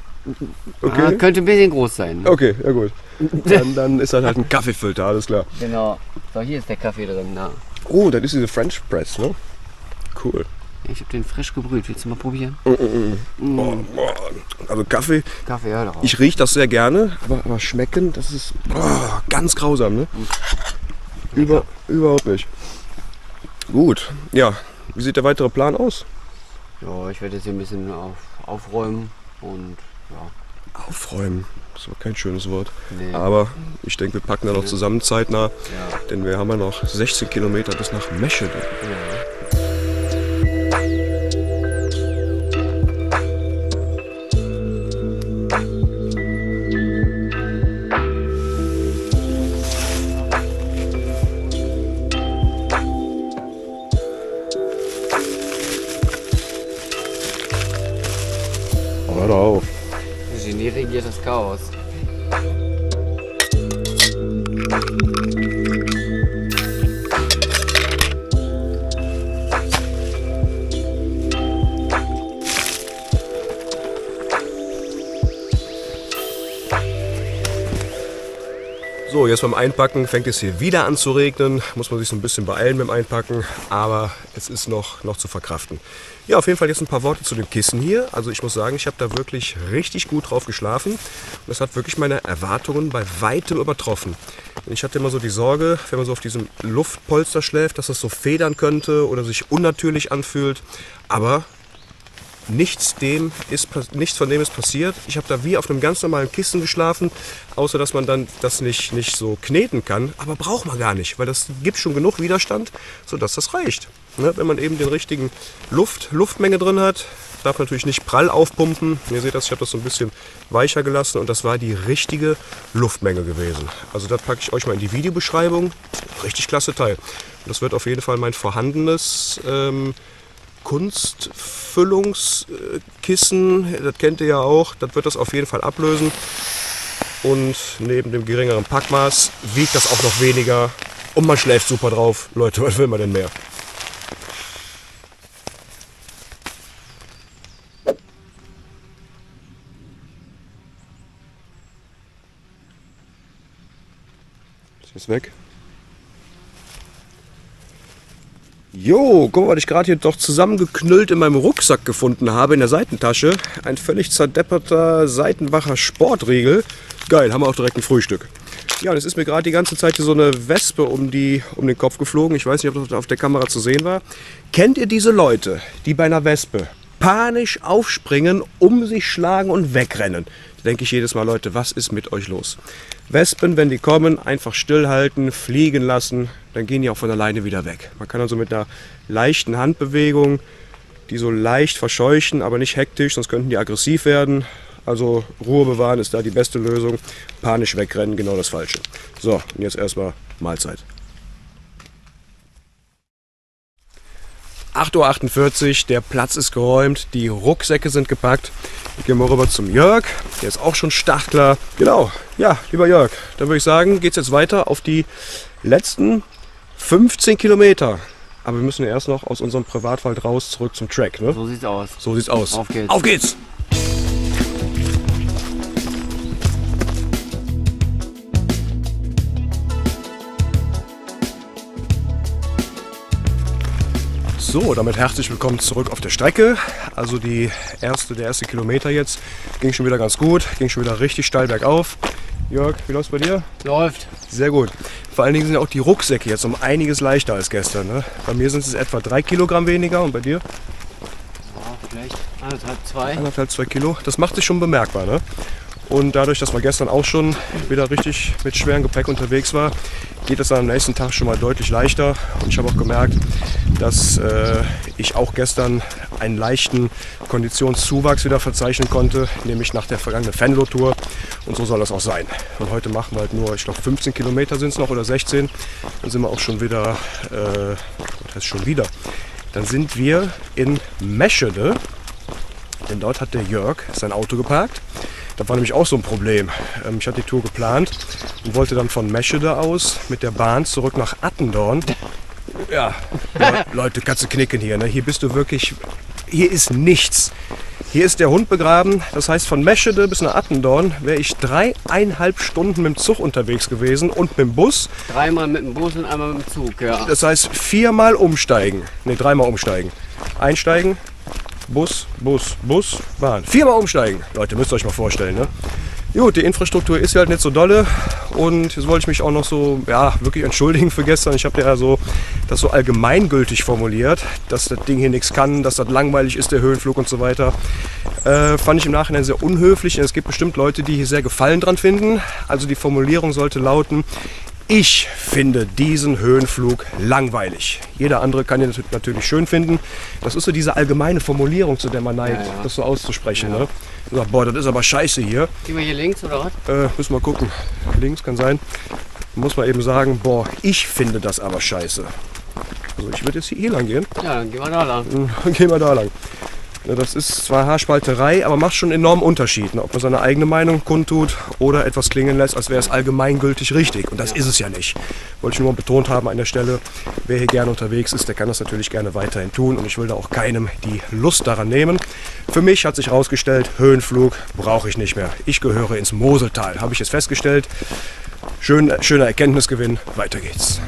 Okay. Ah, könnte ein bisschen groß sein. Ne? Okay, ja gut. Dann, dann ist das halt ein Kaffeefilter, alles klar. Genau. So, hier ist der Kaffee drin. Da. Oh, das ist diese French Press, ne? Cool. Ich habe den frisch gebrüht. Willst du mal probieren? Mm, mm, mm. Oh, oh. Also Kaffee. Kaffee, hör doch auf. Ich rieche das sehr gerne, aber, aber schmecken, das ist oh, ganz grausam, ne? Über, überhaupt nicht. Gut. Ja, wie sieht der weitere Plan aus? Ja, ich werde jetzt hier ein bisschen auf, aufräumen und ja. Aufräumen, das war kein schönes Wort. Nee. Aber ich denke, wir packen da noch zusammen zeitnah, ja. Denn wir haben ja noch sechzehn Kilometer bis nach Meschede. Ja. Hör auf. Genie regiert das Chaos. So, jetzt beim Einpacken fängt es hier wieder an zu regnen. Muss man sich so ein bisschen beeilen beim Einpacken, aber es ist noch, noch zu verkraften. Ja, auf jeden Fall jetzt ein paar Worte zu dem Kissen hier. Also ich muss sagen, ich habe da wirklich richtig gut drauf geschlafen. Und das hat wirklich meine Erwartungen bei weitem übertroffen. Ich hatte immer so die Sorge, wenn man so auf diesem Luftpolster schläft, dass das so federn könnte oder sich unnatürlich anfühlt. Aber Nichts, dem ist, nichts von dem ist passiert. Ich habe da wie auf einem ganz normalen Kissen geschlafen, außer dass man dann das nicht, nicht so kneten kann. Aber braucht man gar nicht, weil das gibt schon genug Widerstand, sodass das reicht. Ne? Wenn man eben den richtigen Luft, Luftmenge drin hat, darf natürlich nicht prall aufpumpen. Ihr seht das, ich habe das so ein bisschen weicher gelassen und das war die richtige Luftmenge gewesen. Also das packe ich euch mal in die Videobeschreibung. Richtig klasse Teil. Das wird auf jeden Fall mein vorhandenes ähm, Kunstfüllungskissen, das kennt ihr ja auch, das wird das auf jeden Fall ablösen. Und neben dem geringeren Packmaß wiegt das auch noch weniger und man schläft super drauf. Leute, was will man denn mehr? Ist jetzt weg. Jo, guck mal, was ich gerade hier doch zusammengeknüllt in meinem Rucksack gefunden habe, in der Seitentasche. Ein völlig zerdepperter Seitenbacher Sportriegel. Geil, haben wir auch direkt ein Frühstück. Ja, und es ist mir gerade die ganze Zeit hier so eine Wespe um, die, um den Kopf geflogen. Ich weiß nicht, ob das auf der Kamera zu sehen war. Kennt ihr diese Leute, die bei einer Wespe panisch aufspringen, um sich schlagen und wegrennen? Da denke ich jedes Mal, Leute, was ist mit euch los? Wespen, wenn die kommen, einfach stillhalten, fliegen lassen, dann gehen die auch von alleine wieder weg. Man kann also mit einer leichten Handbewegung die so leicht verscheuchen, aber nicht hektisch, sonst könnten die aggressiv werden. Also Ruhe bewahren ist da die beste Lösung. Panisch wegrennen, genau das Falsche. So, und jetzt erstmal Mahlzeit. acht Uhr achtundvierzig, der Platz ist geräumt, die Rucksäcke sind gepackt. Ich gehe mal rüber zum Jörg, der ist auch schon startklar. Genau, ja, lieber Jörg, dann würde ich sagen, geht es jetzt weiter auf die letzten fünfzehn Kilometer. Aber wir müssen erst noch aus unserem Privatwald raus, zurück zum Track, ne? So sieht's aus. So sieht's aus. Auf geht's. Auf geht's! So, damit herzlich willkommen zurück auf der Strecke. Also die erste, der erste Kilometer jetzt ging schon wieder ganz gut, ging schon wieder richtig steil bergauf. Jörg, wie läuft's bei dir? Läuft. Sehr gut. Vor allen Dingen sind auch die Rucksäcke jetzt um einiges leichter als gestern. Ne? Bei mir sind es etwa drei Kilogramm weniger und bei dir? Ja, vielleicht anderthalb, zwei. Anderthalb, zwei Kilo. Das macht sich schon bemerkbar. Ne? Und dadurch, dass man gestern auch schon wieder richtig mit schwerem Gepäck unterwegs war, geht es dann am nächsten Tag schon mal deutlich leichter. Und ich habe auch gemerkt, dass äh, ich auch gestern einen leichten Konditionszuwachs wieder verzeichnen konnte, nämlich nach der vergangenen Venlo-Tour. Und so soll das auch sein. Und heute machen wir halt nur, ich glaube fünfzehn Kilometer sind es noch oder sechzehn. Dann sind wir auch schon wieder, äh, was heißt schon wieder? Dann sind wir in Meschede, denn dort hat der Jörg sein Auto geparkt. Das war nämlich auch so ein Problem. Ich hatte die Tour geplant und wollte dann von Meschede aus mit der Bahn zurück nach Attendorn. Ja, Leute, kannst du knicken hier. Ne? Hier bist du wirklich, hier ist nichts. Hier ist der Hund begraben. Das heißt, von Meschede bis nach Attendorn wäre ich dreieinhalb Stunden mit dem Zug unterwegs gewesen und mit dem Bus. Dreimal mit dem Bus und einmal mit dem Zug, ja. Das heißt, viermal umsteigen. Ne, dreimal umsteigen. Einsteigen. Bus, Bus, Bus, Bahn. Viermal umsteigen. Leute, müsst ihr euch mal vorstellen. Ne? Gut, die Infrastruktur ist halt nicht so dolle. Und jetzt wollte ich mich auch noch so, ja, wirklich entschuldigen für gestern. Ich habe ja so das so allgemeingültig formuliert, dass das Ding hier nichts kann, dass das langweilig ist, der Höhenflug und so weiter. Äh, fand ich im Nachhinein sehr unhöflich. Und es gibt bestimmt Leute, die hier sehr Gefallen dran finden. Also die Formulierung sollte lauten: Ich finde diesen Höhenflug langweilig. Jeder andere kann ihn natürlich schön finden. Das ist so diese allgemeine Formulierung, zu der man neigt, ja, ja. das so auszusprechen. Ja. Ne? Sagt, boah, das ist aber scheiße hier. Gehen wir hier links oder was? Äh, müssen wir gucken. Links kann sein. Muss man eben sagen, boah, ich finde das aber scheiße. Also ich würde jetzt hier lang gehen. Ja, dann gehen wir da lang. Dann gehen wir da lang. Das ist zwar Haarspalterei, aber macht schon einen enormen Unterschied, ne? Ob man seine eigene Meinung kundtut oder etwas klingen lässt, als wäre es allgemeingültig richtig. Und das ja. ist es ja nicht. Wollte ich nur betont haben an der Stelle, wer hier gerne unterwegs ist, der kann das natürlich gerne weiterhin tun. Und ich will da auch keinem die Lust daran nehmen. Für mich hat sich herausgestellt, Höhenflug brauche ich nicht mehr. Ich gehöre ins Moseltal, habe ich jetzt festgestellt. Schön, schöner Erkenntnisgewinn, weiter geht's.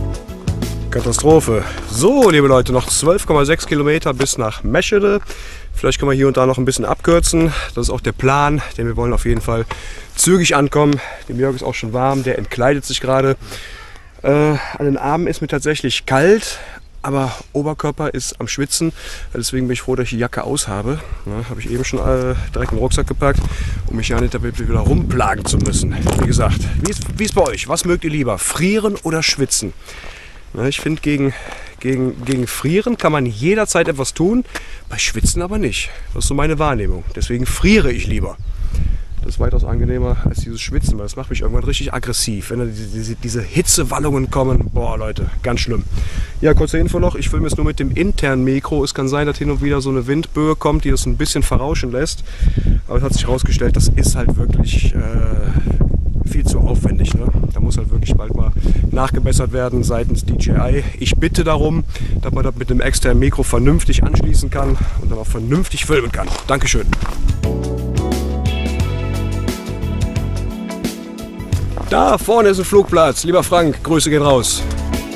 Katastrophe. So, liebe Leute, noch zwölf Komma sechs Kilometer bis nach Meschede. Vielleicht können wir hier und da noch ein bisschen abkürzen. Das ist auch der Plan, denn wir wollen auf jeden Fall zügig ankommen. Dem Jörg ist auch schon warm, der entkleidet sich gerade. Äh, an den Armen ist mir tatsächlich kalt, aber Oberkörper ist am Schwitzen. Deswegen bin ich froh, dass ich die Jacke aus habe. Ja, habe ich eben schon äh, direkt in den Rucksack gepackt, um mich ja nicht damit wieder rumplagen zu müssen. Wie gesagt, wie ist, wie ist bei euch? Was mögt ihr lieber? Frieren oder schwitzen? Ja, ich finde, gegen, gegen, gegen Frieren kann man jederzeit etwas tun, bei Schwitzen aber nicht. Das ist so meine Wahrnehmung. Deswegen friere ich lieber. Das ist weitaus angenehmer als dieses Schwitzen, weil das macht mich irgendwann richtig aggressiv. Wenn da diese, diese, diese Hitzewallungen kommen, boah Leute, ganz schlimm. Ja, kurze Info noch, ich filme jetzt nur mit dem internen Mikro. Es kann sein, dass hin und wieder so eine Windböe kommt, die das ein bisschen verrauschen lässt. Aber es hat sich herausgestellt, das ist halt wirklich äh, viel zu aufwendig. Ne? Da muss halt wirklich bald mal nachgebessert werden seitens D J I. Ich bitte darum, dass man das mit dem externen Mikro vernünftig anschließen kann und dann auch vernünftig filmen kann. Dankeschön. Da vorne ist ein Flugplatz. Lieber Frank, Grüße gehen raus.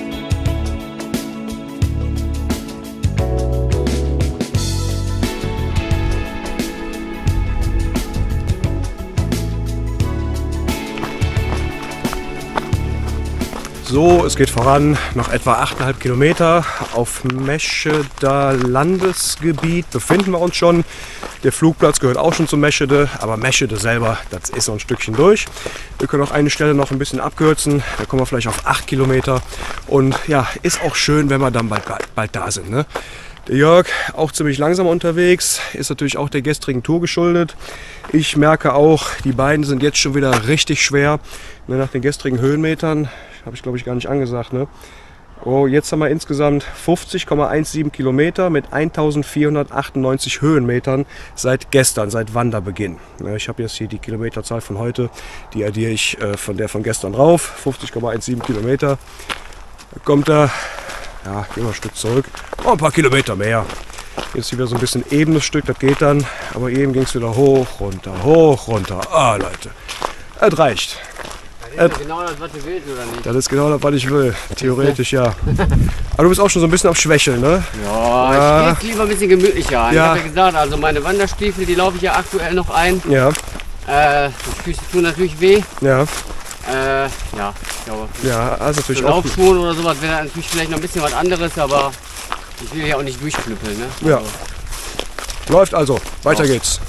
So, es geht voran, noch etwa acht Komma fünf Kilometer. Auf Mescheder Landesgebiet befinden wir uns schon. Der Flugplatz gehört auch schon zu Meschede, aber Meschede selber, das ist noch ein Stückchen durch. Wir können auch eine Stelle noch ein bisschen abkürzen, da kommen wir vielleicht auf acht Kilometer. Und ja, ist auch schön, wenn wir dann bald, bald da sind. Ne? Der Jörg, auch ziemlich langsam unterwegs, ist natürlich auch der gestrigen Tour geschuldet. Ich merke auch, die beiden sind jetzt schon wieder richtig schwer. Ne, nach den gestrigen Höhenmetern, habe ich glaube ich gar nicht angesagt. Ne? Oh, jetzt haben wir insgesamt fünfzig Komma siebzehn Kilometer mit eintausendvierhundertachtundneunzig Höhenmetern seit gestern, seit Wanderbeginn. Ne, ich habe jetzt hier die Kilometerzahl von heute, die addiere ich äh, von der von gestern drauf. fünfzig Komma siebzehn Kilometer. Da kommt er. Ja, gehen wir ein Stück zurück. Oh, ein paar Kilometer mehr. Jetzt wieder so ein bisschen ebenes Stück, das geht dann. Aber eben ging es wieder hoch, runter, hoch, runter. Ah, Leute, das reicht. Das ist genau das, was du willst, oder nicht? Das ist genau das, was ich will. Theoretisch, ja. Aber du bist auch schon so ein bisschen am Schwächeln, ne? Ja, ja. ich gehe lieber ein bisschen gemütlicher an. Ja. Ich habe ja gesagt, also meine Wanderstiefel, die laufe ich ja aktuell noch ein. Ja. Äh, die Füße tun natürlich weh. Ja. Äh, ja, ich glaube. Ja, also natürlich so auch. Laufschuhen oder sowas wäre natürlich vielleicht noch ein bisschen was anderes, aber ich will ja auch nicht durchklüppeln, ne? Ja. Also. Läuft also. Weiter Ja. geht's.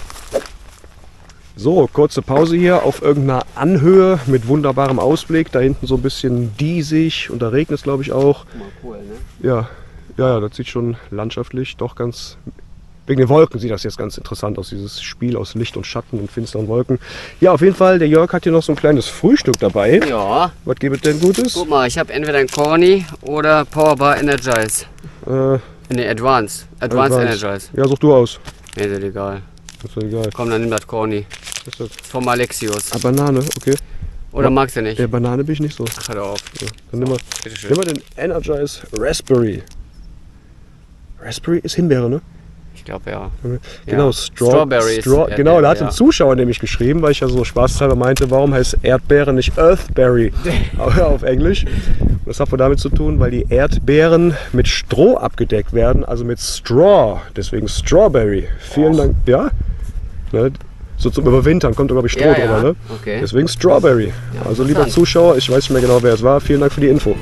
So, kurze Pause hier auf irgendeiner Anhöhe mit wunderbarem Ausblick. Da hinten so ein bisschen diesig und da regnet es, glaube ich, auch. Mal cool, ne? Ja, ja, ja, das sieht schon landschaftlich doch ganz... Wegen den Wolken sieht das jetzt ganz interessant aus, dieses Spiel aus Licht und Schatten und finsteren Wolken. Ja, auf jeden Fall, der Jörg hat hier noch so ein kleines Frühstück dabei. Ja. Was gibt es denn Gutes? Guck mal, ich habe entweder ein Corny oder Powerbar Energize. Äh, Ne, Advance. Advance Energize. Ja, such du aus. Mir ist das egal. Das ist egal. Komm, dann nimm das Corny. Was ist das? Vom Alexios. Ah, Banane, okay. Oder magst du nicht? Der Banane bin ich nicht so. Ach, hör auf. Ja, dann nimm mal, Bitteschön. nimm mal den Energize Raspberry. Raspberry ist Himbeere, ne? Ich glaube ja. Genau, Ja. Straw Strawberry ist Straw Erdbeere, genau, da hat ja. ein Zuschauer nämlich geschrieben, weil ich ja so spaßhalber meinte, warum heißt Erdbeere nicht Earthberry auf Englisch. Und das hat wohl damit zu tun, weil die Erdbeeren mit Stroh abgedeckt werden, also mit Straw, deswegen Strawberry. Vielen Och. Dank. Ja? Ne? So zum Überwintern kommt da glaube ich Stroh Ja, ja. drüber, ne? Okay. Deswegen Strawberry. Ja, Also lieber interessant. Zuschauer, ich weiß nicht mehr genau, wer es war, vielen Dank für die Info.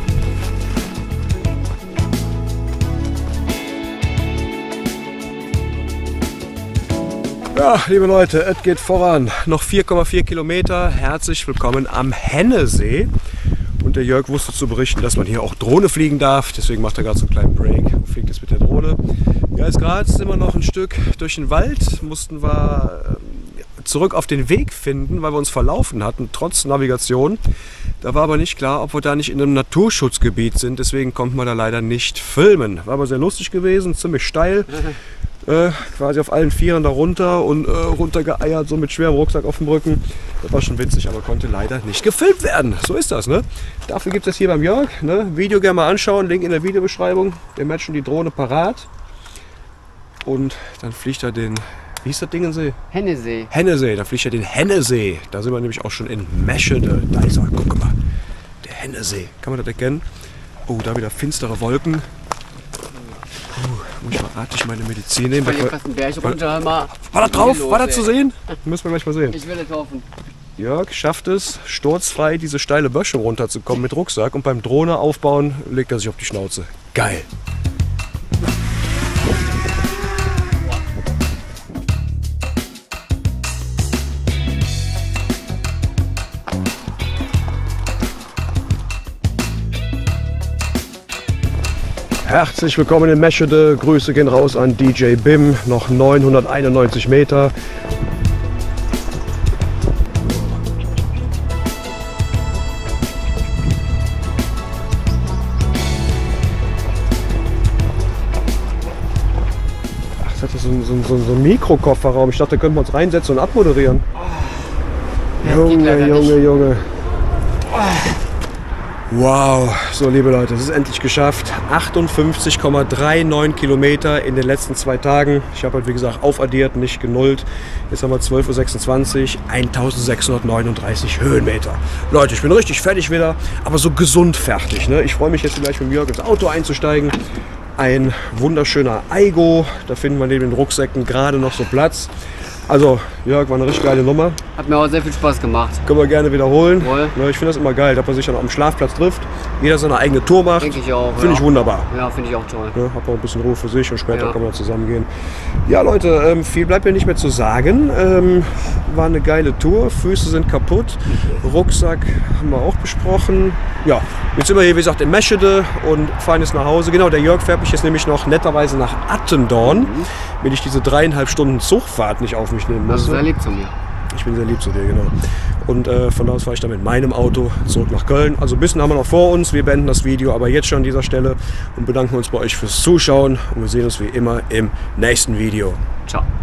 Ja, liebe Leute, es geht voran. Noch vier Komma vier Kilometer. Herzlich willkommen am Hennesee. Und der Jörg wusste zu berichten, dass man hier auch Drohne fliegen darf. Deswegen macht er gerade so einen kleinen Break und fliegt jetzt mit der Drohne. Ja, jetzt gerade sind wir noch ein Stück durch den Wald. Mussten wir zurück auf den Weg finden, weil wir uns verlaufen hatten, trotz Navigation. Da war aber nicht klar, ob wir da nicht in einem Naturschutzgebiet sind. Deswegen konnten wir da leider nicht filmen. War aber sehr lustig gewesen, ziemlich steil. Äh, quasi auf allen Vieren da runter und äh, runtergeeiert, so mit schwerem Rucksack auf dem Rücken. Das war schon witzig, aber konnte leider nicht gefilmt werden. So ist das, ne? Dafür gibt es hier beim Jörg. Ne? Video gerne mal anschauen, Link in der Videobeschreibung. Wir haben schon die Drohne parat. Und dann fliegt er den, wie hieß das Dingensee? Hennesee. Hennesee, dann fliegt er den Hennesee. Da sind wir nämlich auch schon in Meschede. Da ist er, guck mal. Der Hennesee. Kann man das erkennen? Oh, da wieder finstere Wolken. Muss ich mal artig meine Medizin nehmen. Ich fast einen Berg runter, mal. War da drauf? War da zu sehen? Müssen wir gleich mal sehen. Ich will es hoffen. Jörg schafft es, sturzfrei diese steile Böschung runterzukommen mit Rucksack und beim Drohne aufbauen legt er sich auf die Schnauze. Geil! Herzlich willkommen in Meschede. Grüße gehen raus an D J Bim. Noch neunhunderteinundneunzig Meter. Ach, das hat so ein, so, ein, so ein Mikrokofferraum. Ich dachte, da könnten wir uns reinsetzen und abmoderieren. Oh. Junge, Junge, Junge. Oh. Wow, so liebe Leute, es ist endlich geschafft. achtundfünfzig Komma neununddreißig Kilometer in den letzten zwei Tagen. Ich habe halt wie gesagt aufaddiert, nicht genullt. Jetzt haben wir zwölf Uhr sechsundzwanzig, eintausendsechshundertneununddreißig Höhenmeter. Leute, ich bin richtig fertig wieder, aber so gesund fertig. Ne? Ich freue mich jetzt gleich mit Jörg ins Auto einzusteigen. Ein wunderschöner Aigo, da finden wir neben den Rucksäcken gerade noch so Platz. Also, Jörg, war eine richtig geile Nummer. Hat mir auch sehr viel Spaß gemacht. Können wir gerne wiederholen. Wohl. Ja, ich finde das immer geil, dass man sich dann am Schlafplatz trifft, jeder seine eigene Tour macht. Denke ich auch. Finde ja. ich wunderbar. Ja, finde ich auch toll. Ja, hab auch ein bisschen Ruhe für sich und später Ja. kann man zusammen gehen. Ja, Leute, ähm, viel bleibt mir nicht mehr zu sagen. Ähm, war eine geile Tour, Füße sind kaputt, Rucksack haben wir auch besprochen. Ja, jetzt sind wir hier, wie gesagt, in Meschede und fahren jetzt nach Hause. Genau, der Jörg fährt mich jetzt nämlich noch netterweise nach Attendorn, mhm. damit ich diese dreieinhalb Stunden Zugfahrt nicht auf mich nehmen muss. Das ist sehr lieb zu mir. Ich bin sehr lieb zu dir, genau. Und äh, von da aus fahre ich dann mit meinem Auto zurück nach Köln. Also ein bisschen haben wir noch vor uns. Wir beenden das Video aber jetzt schon an dieser Stelle und bedanken uns bei euch fürs Zuschauen. Und wir sehen uns wie immer im nächsten Video. Ciao.